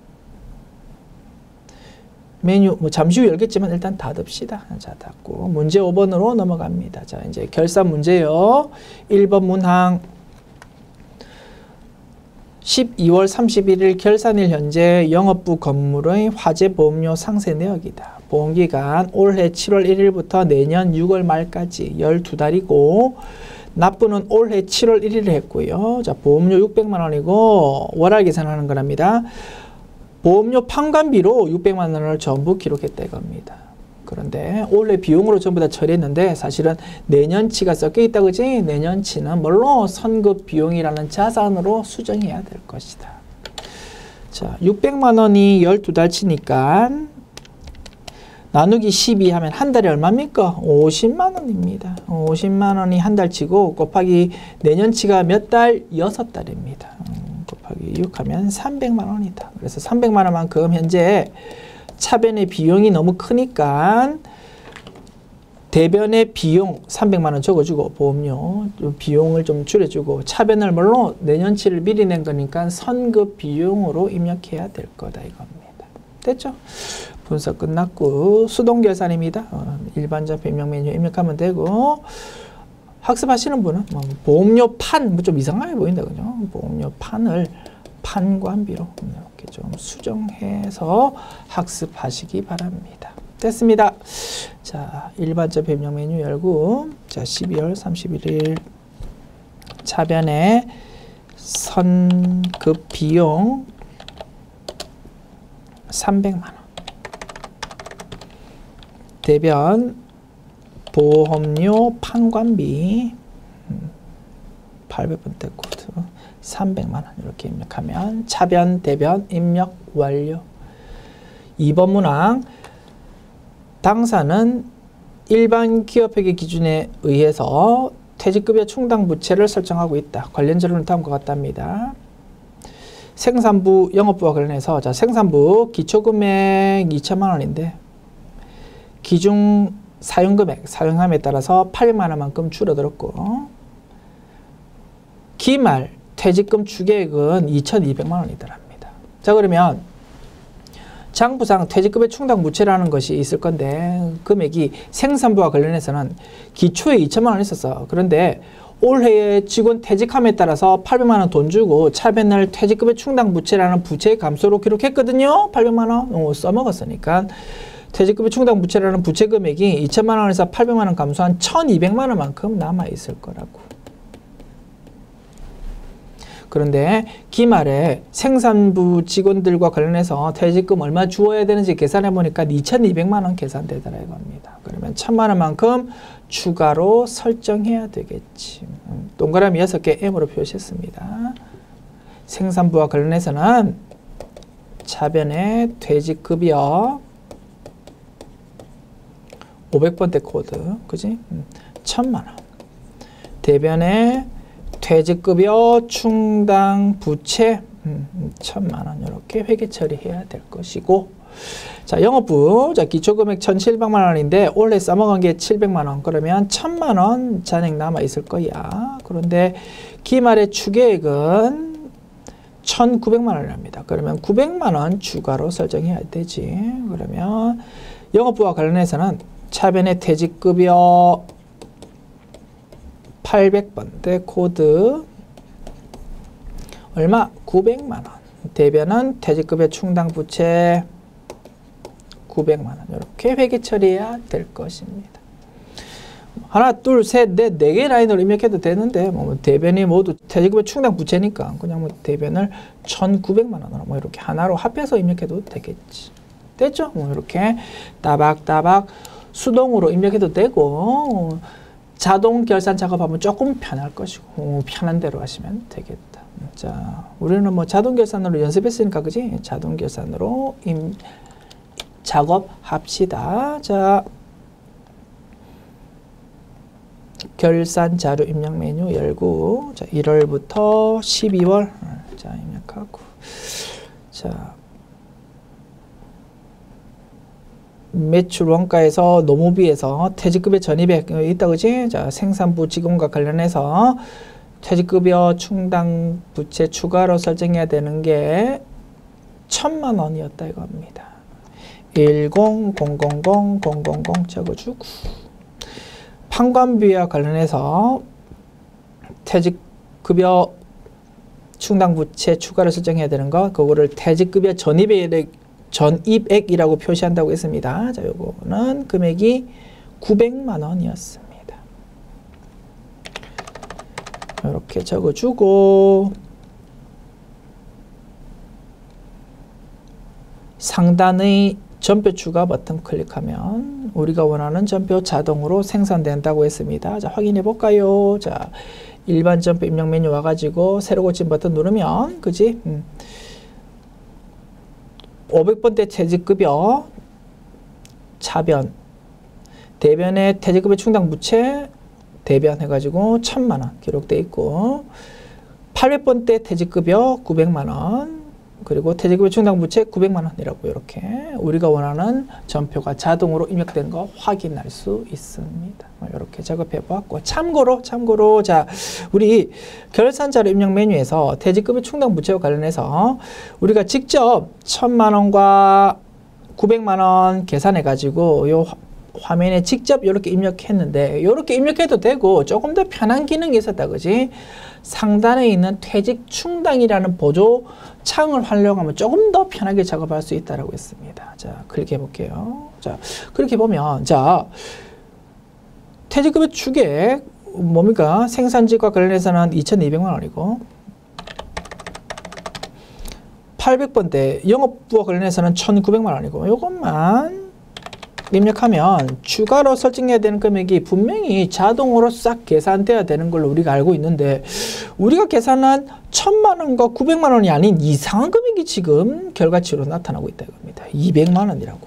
메뉴 잠시 후 열겠지만 일단 닫읍시다. 자, 닫고 문제 5번으로 넘어갑니다. 자, 이제 결산 문제요. 1번 문항 12월 31일 결산일 현재 영업부 건물의 화재보험료 상세 내역이다. 보험기간 올해 7월 1일부터 내년 6월 말까지 12달이고 납부는 올해 7월 1일에 했고요. 자, 보험료 600만 원이고 월할 계산하는 거랍니다. 보험료 판관비로 600만 원을 전부 기록했다 이겁니다. 그런데 올해 비용으로 전부 다 처리했는데 사실은 내년치가 섞여 있다 그지? 내년치는 뭘로? 선급 비용이라는 자산으로 수정해야 될 것이다. 자, 600만 원이 12달치니까 나누기 12 하면 한 달에 얼마입니까? 50만 원입니다. 50만 원이 한 달치고 곱하기 내년치가 몇 달? 6달입니다. 곱하기 6 하면 300만 원이다. 그래서 300만 원만큼 현재 차변의 비용이 너무 크니까 대변의 비용 300만 원 적어주고 보험료 비용을 좀 줄여주고 차변을 뭘로? 내년치를 미리 낸 거니까 선급 비용으로 입력해야 될 거다 이겁니다. 됐죠? 분석 끝났고 수동 결산입니다. 일반적 변명 메뉴 입력하면 되고 학습하시는 분은 뭐 보험료 판 좀 이상하게 보인다 그죠? 보험료 판을 판관비로 이렇게 좀 수정해서 학습하시기 바랍니다. 됐습니다. 자, 일반적 변명 메뉴 열고 자, 12월 31일 차변에 선급 비용 300만 원. 대변 보험료 판관비 800번대 코드 300만 원 이렇게 입력하면 차변 대변 입력 완료. 2번 문항 당사는 일반 기업회계 기준에 의해서 퇴직급여 충당 부채를 설정하고 있다. 관련 자료는 다음과 같답니다. 생산부 영업부와 관련해서 자, 생산부 기초금액 2천만 원인데 기준 사용금액 사용함에 따라서 800만 원만큼 줄어들었고 기말 퇴직금 추계액은 2,200만 원이더랍니다. 자, 그러면 장부상 퇴직급여 충당 부채라는 것이 있을 건데 금액이 생산부와 관련해서는 기초에 2천만 원 있었어. 그런데 올해의 직원 퇴직함에 따라서 800만 원 돈 주고 차변을 퇴직급여 충당 부채라는 부채 감소로 기록했거든요. 800만 원 써먹었으니까 퇴직급여 충당 부채라는 부채 금액이 2천만 원에서 800만 원 감소한 1,200만 원만큼 남아있을 거라고. 그런데 기말에 생산부 직원들과 관련해서 퇴직금 얼마 주어야 되는지 계산해 보니까 2,200만 원 계산되더라 이겁니다. 그러면 1,000만 원만큼 추가로 설정해야 되겠지. 동그라미 6개 M으로 표시했습니다. 생산부와 관련해서는 차변의 퇴직급여 500번대 코드, 그지? 1,000만 원. 대변의 퇴직급여 충당 부채 1,000만 원 이렇게 회계 처리해야 될 것이고 자, 영업부 자, 기초금액 1,700만 원인데 올해 써먹은 게 700만 원 그러면 1,000만 원 잔액 남아 있을 거야. 그런데 기말의 추계액은 1,900만 원이랍니다. 그러면 900만 원 추가로 설정해야 되지. 그러면 영업부와 관련해서는 차변의 퇴직급여 800번대 코드 얼마? 900만 원. 대변은 퇴직급여 충당 부채 900만 원. 이렇게 회계 처리해야 될 것입니다. 하나, 둘, 셋, 넷, 4개 라인으로 입력해도 되는데 뭐 대변이 모두 퇴직급여 충당 부채니까 그냥 뭐 대변을 1,900만 원으로 뭐 이렇게 하나로 합해서 입력해도 되겠지. 됐죠? 뭐 이렇게 따박따박 수동으로 입력해도 되고 자동 결산 작업하면 조금 편할 것이고 편한 대로 하시면 되겠다. 자, 우리는 뭐 자동 결산으로 연습했으니까 그지? 자동 결산으로 작업합시다. 자, 결산 자료 입력 메뉴 열고 자, 1월부터 12월 자, 입력하고 자, 매출 원가에서 노무비에서 퇴직급여 전입액 있다 그지? 자, 생산부 직원과 관련해서 퇴직급여 충당 부채 추가로 설정해야 되는 게 1,000만 원이었다 이겁니다. 10000000 적어주고 판관비와 관련해서 퇴직급여 충당부채 추가로 설정해야 되는 거, 그거를 퇴직급여 전입액이라고 표시한다고 했습니다. 자, 요거는 금액이 900만 원이었습니다. 이렇게 적어주고 상단의 전표 추가 버튼 클릭하면 우리가 원하는 전표 자동으로 생산된다고 했습니다. 자, 확인해 볼까요? 자, 일반 전표 입력 메뉴 와가지고 새로 고침 버튼 누르면, 그지? 500번대 퇴직급여 차변, 대변의 퇴직급여 충당부채 대변 해가지고 1000만 원 기록돼 있고, 800번대 퇴직급여 900만 원, 그리고 퇴직급여 충당부채 900만 원이라고 이렇게 우리가 원하는 전표가 자동으로 입력된 거 확인할 수 있습니다. 이렇게 작업해 보았고, 참고로 자, 우리 결산자료 입력 메뉴에서 퇴직급여 충당부채와 관련해서 우리가 직접 1000만 원과 900만 원 계산해 가지고 요 화면에 직접 이렇게 입력했는데, 이렇게 입력해도 되고 조금 더 편한 기능이 있었다, 그지? 상단에 있는 퇴직 충당이라는 보조 창을 활용하면 조금 더 편하게 작업할 수 있다고 했습니다. 자, 클릭해 볼게요. 자, 그렇게 보면, 자, 퇴직급여 추계 뭡니까? 생산직과 관련해서는 2,200만 원이고, 800번대 영업부와 관련해서는 1,900만 원이고, 요것만 입력하면 추가로 설정해야 되는 금액이 분명히 자동으로 싹 계산돼야 되는 걸로 우리가 알고 있는데, 우리가 계산한 1000만 원과 900만 원이 아닌 이상한 금액이 지금 결과치로 나타나고 있다 이겁니다. 200만 원이라고.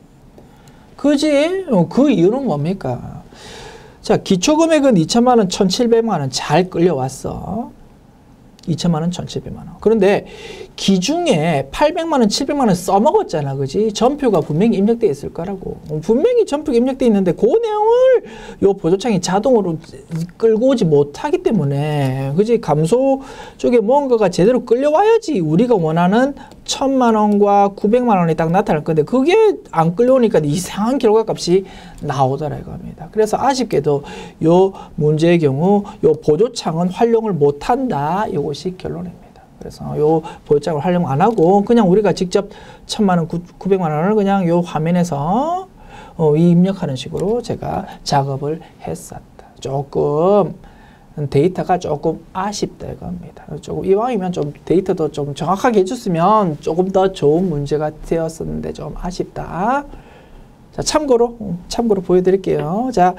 그지? 그 이유는 뭡니까? 자, 기초금액은 2천만 원, 1,700만 원 잘 끌려왔어. 2천만 원, 1,700만 원. 그런데 기중에 800만 원, 700만 원 써먹었잖아, 그지? 전표가 분명히 입력되어 있을 거라고. 분명히 전표가 입력되어 있는데 그 내용을 요 보조창이 자동으로 끌고 오지 못하기 때문에, 그지? 감소 쪽에 뭔가가 제대로 끌려와야지 우리가 원하는 1000만 원과 900만 원이 딱 나타날 건데, 그게 안 끌려오니까 이상한 결과값이 나오더라 이겁니다. 그래서 아쉽게도 요 문제의 경우 요 보조창은 활용을 못한다, 이것이 결론입니다. 그래서 요 보조창을 활용 안 하고 그냥 우리가 직접 1000만 원, 900만 원을 그냥 요 화면에서 입력하는 식으로 제가 작업을 했었다. 조금 데이터가 조금 아쉽다 이겁니다. 조금 이왕이면 좀 데이터도 좀 정확하게 해줬으면 조금 더 좋은 문제가 되었었는데 좀 아쉽다. 자, 참고로 보여드릴게요. 자,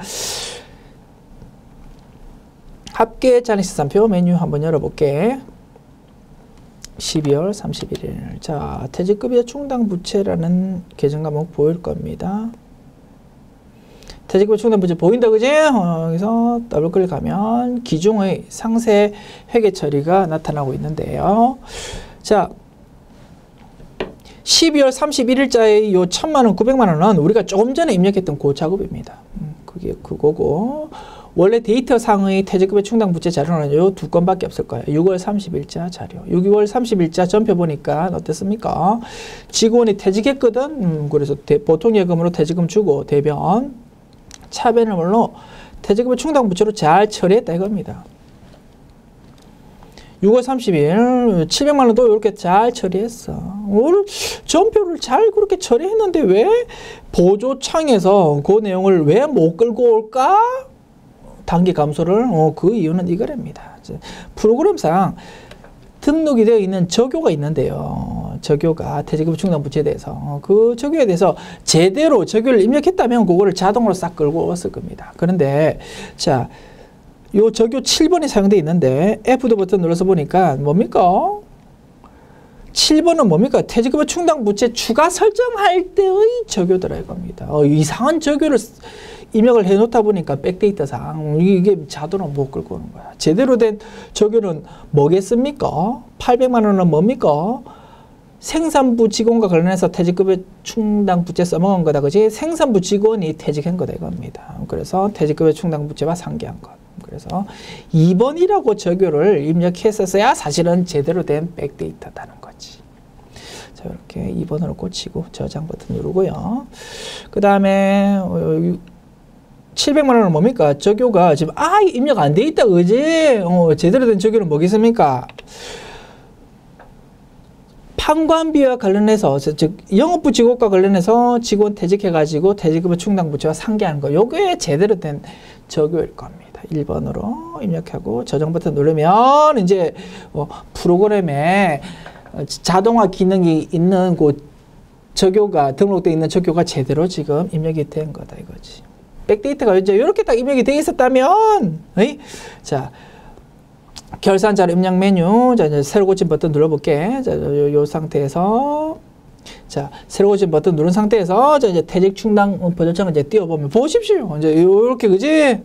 합계 잔액시산표 메뉴 한번 열어볼게. 12월 31일. 자, 퇴직급여 충당부채라는 계정 과목 보일 겁니다. 퇴직급여 충당부채 보인다, 그지? 여기서 더블 클릭하면 기중의 상세 회계 처리가 나타나고 있는데요. 자, 12월 31일자의 요 1000만 원, 900만 원은 우리가 조금 전에 입력했던 그 작업입니다. 그게 그거고, 원래 데이터상의 퇴직급여 충당부채 자료는 요 두 건밖에 없을 거예요. 6월 30일자 자료. 6월 30일자 전표 보니까 어땠습니까? 직원이 퇴직했거든. 그래서 보통 예금으로 퇴직금 주고 대변, 차변을 물로 퇴직급여 충당부채로 잘 처리했다 이겁니다. 6월 30일 700만 원도 이렇게 잘 처리했어. 오늘 전표를 잘 그렇게 처리했는데 왜 보조창에서 그 내용을 왜 못 끌고 올까? 단기 감소를 그 이유는 이거랍니다. 프로그램상 등록이 되어 있는 적요가 있는데요. 적요가 퇴직급여 충당부채에 대해서 그 적요에 대해서 제대로 적요를 입력했다면 그거를 자동으로 싹 끌고 왔을 겁니다. 그런데 자, 요 적요 7번이 사용되어 있는데 F2 버튼 눌러서 보니까 뭡니까? 7번은 뭡니까? 퇴직급여 충당부채 추가 설정할 때의 적요더라 이겁니다. 이상한 적요를 입력을 해놓다 보니까 백데이터상 이게 자동으로 못 끌고 오는 거야. 제대로 된 적요는 뭐겠습니까? 800만 원은 뭡니까? 생산부 직원과 관련해서 퇴직급여 충당부채 써먹은 거다, 그지? 생산부 직원이 퇴직한 거다 이겁니다. 그래서 퇴직급여 충당부채와 상기한 것. 그래서 2번이라고 적요를 입력했었어야 사실은 제대로 된 백데이터다는 거지. 자, 이렇게 2번으로 꽂히고 저장 버튼 누르고요. 그 다음에 700만 원은 뭡니까? 적요가 지금 입력 안 돼 있다, 그지? 제대로 된 적요는 뭐겠습니까? 판관비와 관련해서 즉 영업부 직원과 관련해서 직원 퇴직해가지고 퇴직금을 충당부채와 상계하는 거 요게 제대로 된 적용일 겁니다. 1번으로 입력하고 저장 버튼 누르면 이제 프로그램에 자동화 기능이 있는 그 적용가 등록되어 있는 적용가 제대로 지금 입력이 된 거다 이거지. 백데이터가 이제 이렇게 딱 입력이 되어 있었다면, 자 결산자료 입력 메뉴, 자 이제 새로 고침 버튼 눌러볼게. 자 요 상태에서 자 새로 고침 버튼 누른 상태에서 자 이제 퇴직 충당 보조장을 이제 띄워보면 보십시오. 이제 이렇게 그지?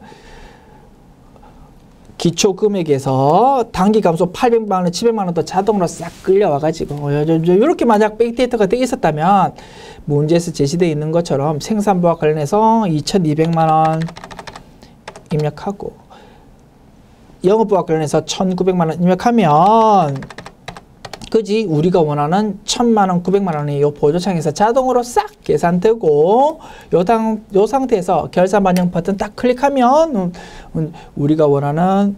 기초 금액에서 단기 감소 800만 원, 700만 원 더 자동으로 싹 끌려와가지고 이렇게 만약 백데이터가 되어 있었다면 문제에서 제시되어 있는 것처럼 생산부와 관련해서 2,200만 원 입력하고 영업부와 관련해서 1,900만 원 입력하면 그지 우리가 원하는 1,000만 원, 900만 원이 요 보조창에서 자동으로 싹 계산되고 요 상태에서 결산 반영 버튼 딱 클릭하면 우리가 원하는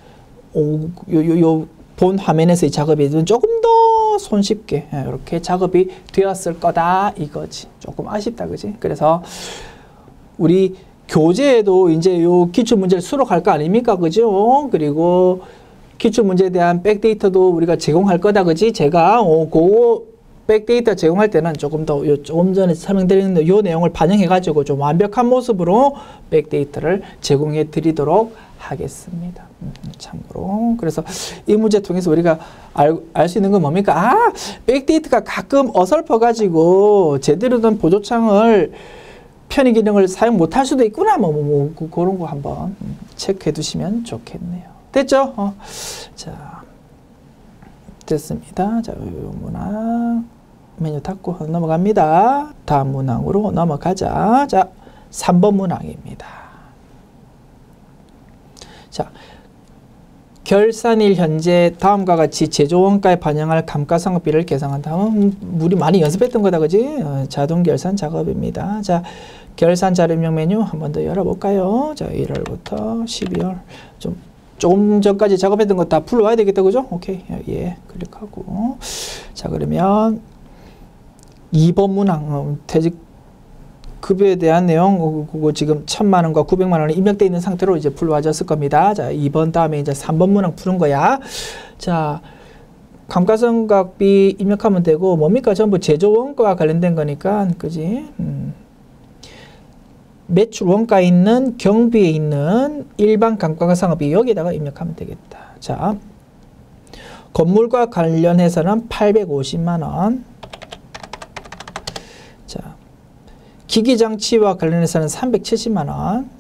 본 화면에서의 작업이 조금 더 손쉽게 이렇게 작업이 되었을 거다 이거지. 조금 아쉽다 그지? 그래서 우리 교재에도 이제 요 기출 문제를 수록할 거 아닙니까? 그죠? 그리고 기출 문제에 대한 백데이터도 우리가 제공할 거다 그지? 제가 그거 백데이터 제공할 때는 조금 더 조금 전에 설명드리는 요 내용을 반영해 가지고 좀 완벽한 모습으로 백데이터를 제공해 드리도록 하겠습니다. 참고로 그래서 이 문제 통해서 우리가 알 수 있는 건 뭡니까? 백데이터가 가끔 어설퍼 가지고 제대로 된 보조창을 편의 기능을 사용 못할 수도 있구나. 그런 거 한번 체크해 두시면 좋겠네요. 됐죠? 자, 됐습니다. 자, 이 문항 메뉴 닫고 넘어갑니다. 다음 문항으로 넘어가자. 자, 3번 문항입니다. 자, 결산일 현재 다음과 같이 제조원가에 반영할 감가상각비를 계산한다. 우리 많이 연습했던 거다, 그지? 자동 결산 작업입니다. 자, 결산 자료 입력 메뉴 한 번 더 열어볼까요? 자, 1월부터 12월 조금 전까지 작업했던 거 다 불러와야 되겠다, 그죠? 오케이, 예, 클릭하고. 자, 그러면 2번 문항 퇴직 급여에 대한 내용, 그거 지금 1,000만 원과 900만 원이 입력되어 있는 상태로 이제 불러와졌을 겁니다. 자, 2번 다음에 이제 3번 문항 푸는 거야. 자, 감가상각비 입력하면 되고, 뭡니까? 전부 제조원가와 관련된 거니까, 그지? 매출 원가에 있는 경비에 있는 일반 감가상각비 여기다가 입력하면 되겠다. 자, 건물과 관련해서는 850만 원. 자, 기기장치와 관련해서는 370만 원.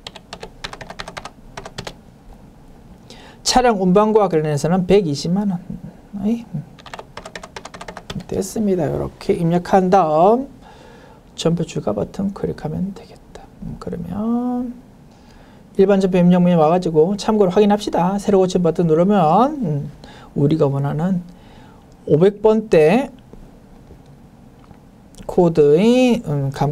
차량 운반과 관련해서는 120만 원. 됐습니다. 이렇게 입력한 다음 전표 추가 버튼 클릭하면 되겠다. 그러면 일반 전표 입력 메뉴 와가지고 참고로 확인합시다. 새로 고침 버튼 누르면 우리가 원하는 500번대 코드의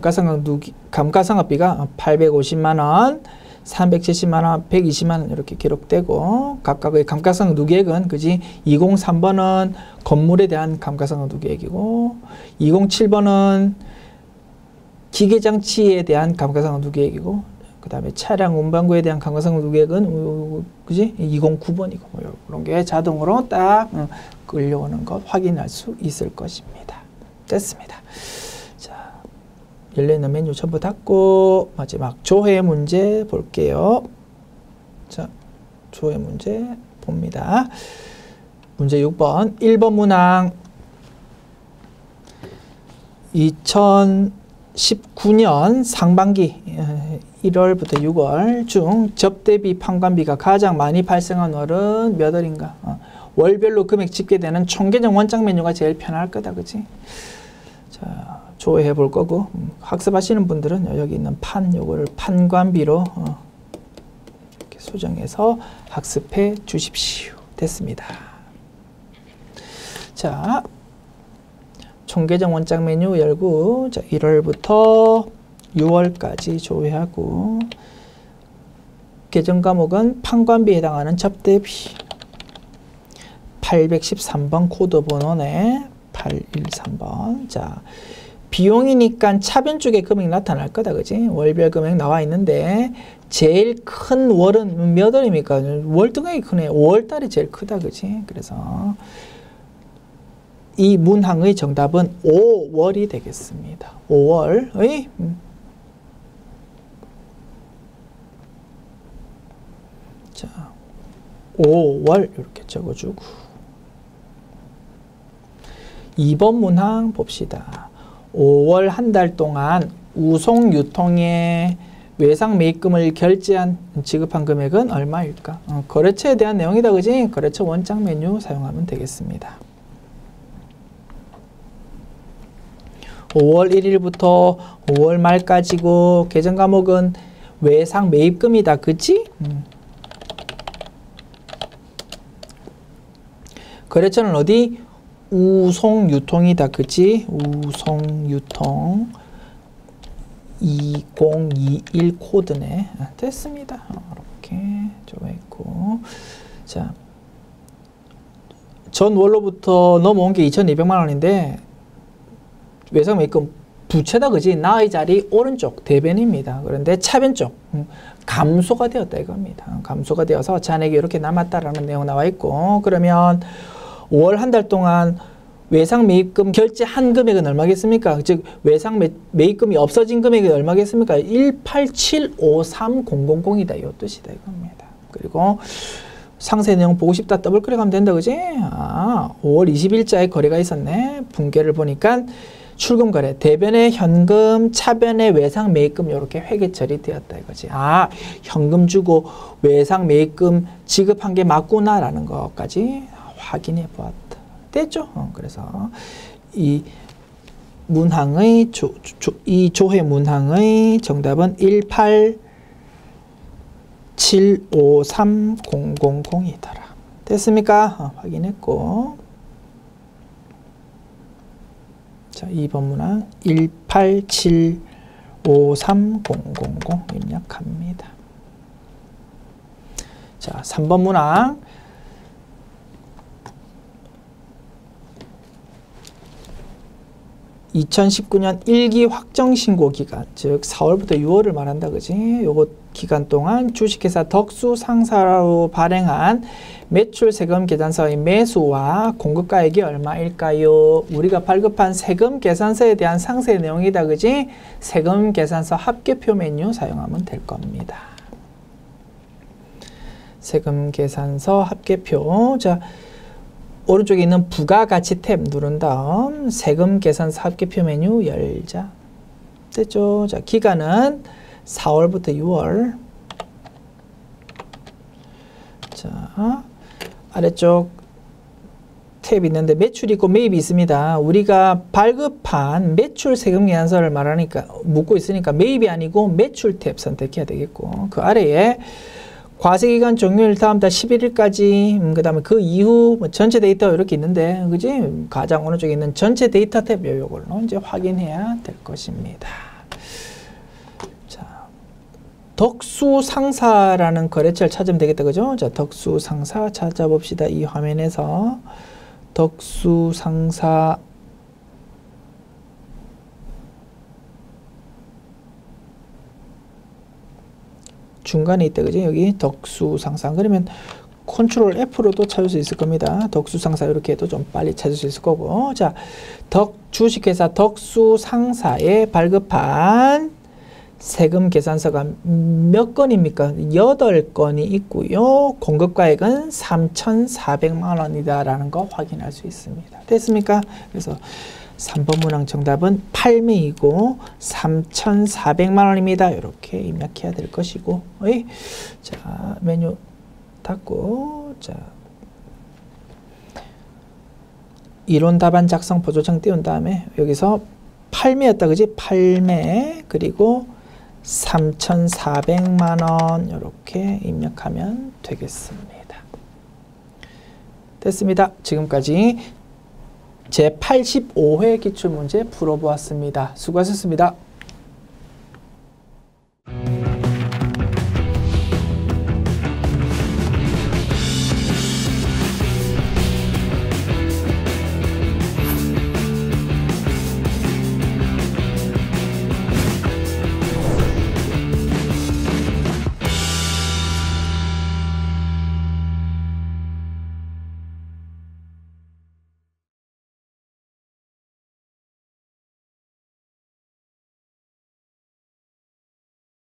감가상각비가 850만 원, 370만 원, 120만 원 이렇게 기록되고 각각의 감가상각 누계액은 그지 203번은 건물에 대한 감가상각 누계액이고 207번은 기계장치에 대한 감가상각 누계액이고 그 다음에 차량 운반구에 대한 감가상각 누계액은 그지 209번이고 뭐 이런 게 자동으로 딱 끌려오는 것 확인할 수 있을 것입니다. 됐습니다. 자, 열려있는 메뉴 전부 닫고 마지막 조회 문제 볼게요. 자, 조회 문제 봅니다. 문제 6번 1번 문항 2019년 상반기 1월부터 6월 중 접대비 판관비가 가장 많이 발생한 월은 몇 월인가? 월별로 금액 집계되는 총계정 원장 메뉴가 제일 편할 거다, 그치? 자, 조회해 볼 거고 학습하시는 분들은 여기 있는 요거를 판관비로 이렇게 수정해서 학습해 주십시오. 됐습니다. 자, 총계정 원장 메뉴 열고 자, 1월부터 6월까지 조회하고 계정 과목은 판관비에 해당하는 접대비 813번 코드 번호네 813번. 자, 비용이니까 차변 쪽에 금액이 나타날 거다. 그지? 월별 금액 나와 있는데 제일 큰 월은 몇 월입니까? 월등하게 크네. 5월달이 제일 크다. 그지? 그래서 이 문항의 정답은 5월이 되겠습니다. 5월의 자, 5월 이렇게 적어주고 2번 문항 봅시다. 5월 한 달 동안 우송 유통에 외상 매입금을 결제한 지급한 금액은 얼마일까? 거래처에 대한 내용이다. 그지? 거래처 원장 메뉴 사용하면 되겠습니다. 5월 1일부터 5월 말까지고 계정 과목은 외상 매입금이다. 그치? 거래처는 어디? 우송유통이다. 그치? 우송유통 2021 코드네. 됐습니다. 이렇게 적어있고. 자, 전 월로부터 넘어온 게 2,200만 원인데 외상 매입금 부채다. 그지? 나의 자리 오른쪽 대변입니다. 그런데 차변 쪽 감소가 되었다 이겁니다. 감소가 되어서 잔액이 이렇게 남았다라는 내용 나와 있고, 그러면 5월 한 달 동안 외상 매입금 결제한 금액은 얼마겠습니까? 즉 외상 매입금이 없어진 금액이 얼마겠습니까? 18753,000이다. 이 뜻이다 이겁니다. 그리고 상세 내용 보고 싶다 더블 클릭하면 된다. 그지? 5월 20일자에 거래가 있었네. 분계를 보니까 출금 거래, 대변의 현금, 차변의 외상 매입금 이렇게 회계 처리되었다 이거지. 현금 주고 외상 매입금 지급한 게 맞구나라는 것까지 확인해 보았다. 됐죠? 그래서 이 문항의 이 조회 문항의 정답은 18753,000이더라. 됐습니까? 확인했고. 자, 2번 문항 18753,000 입력합니다. 자, 3번 문항 2019년 1기 확정신고 기간, 즉 4월부터 6월을 말한다. 그지? 요거 기간 동안 주식회사 덕수 상사로 발행한 매출 세금 계산서의 매수와 공급가액이 얼마일까요? 우리가 발급한 세금 계산서에 대한 상세 내용이다. 그지? 세금 계산서 합계표 메뉴 사용하면 될 겁니다. 세금 계산서 합계표. 자, 오른쪽에 있는 부가가치 탭 누른 다음 세금 계산서 합계표 메뉴 열자. 됐죠? 자, 기간은 4월부터 6월. 자, 아래쪽 탭이 있는데 매출이 있고 매입이 있습니다. 우리가 발급한 매출 세금 계산서를 말하니까 묻고 있으니까 매입이 아니고 매출 탭 선택해야 되겠고, 그 아래에 과세기간 종료일 다음 달 11일까지, 그 다음에 그 이후 뭐 전체 데이터 이렇게 있는데, 그지? 가장 오른쪽에 있는 전체 데이터 탭 요걸로 이제 확인해야 될 것입니다. 자, 덕수상사라는 거래처를 찾으면 되겠다. 그죠? 자, 덕수상사 찾아봅시다. 이 화면에서 덕수상사 중간에 있다. 그지? 여기 덕수상사. 그러면 컨트롤 F로도 찾을 수 있을 겁니다. 덕수상사 이렇게 해도 좀 빨리 찾을 수 있을 거고. 자, 주식회사 덕수상사에 발급한 세금 계산서가 몇 건입니까? 8건이 있고요. 공급가액은 3,400만 원이다라는 거 확인할 수 있습니다. 됐습니까? 그래서 3번 문항 정답은 8매이고 3,400만 원입니다. 이렇게 입력해야 될 것이고. 자, 메뉴 닫고, 자, 이론 답안 작성 보조청 띄운 다음에 여기서 8매였다. 그지? 8매 그리고 3,400만 원 이렇게 입력하면 되겠습니다. 됐습니다. 지금까지 제85회 기출문제 풀어보았습니다. 수고하셨습니다.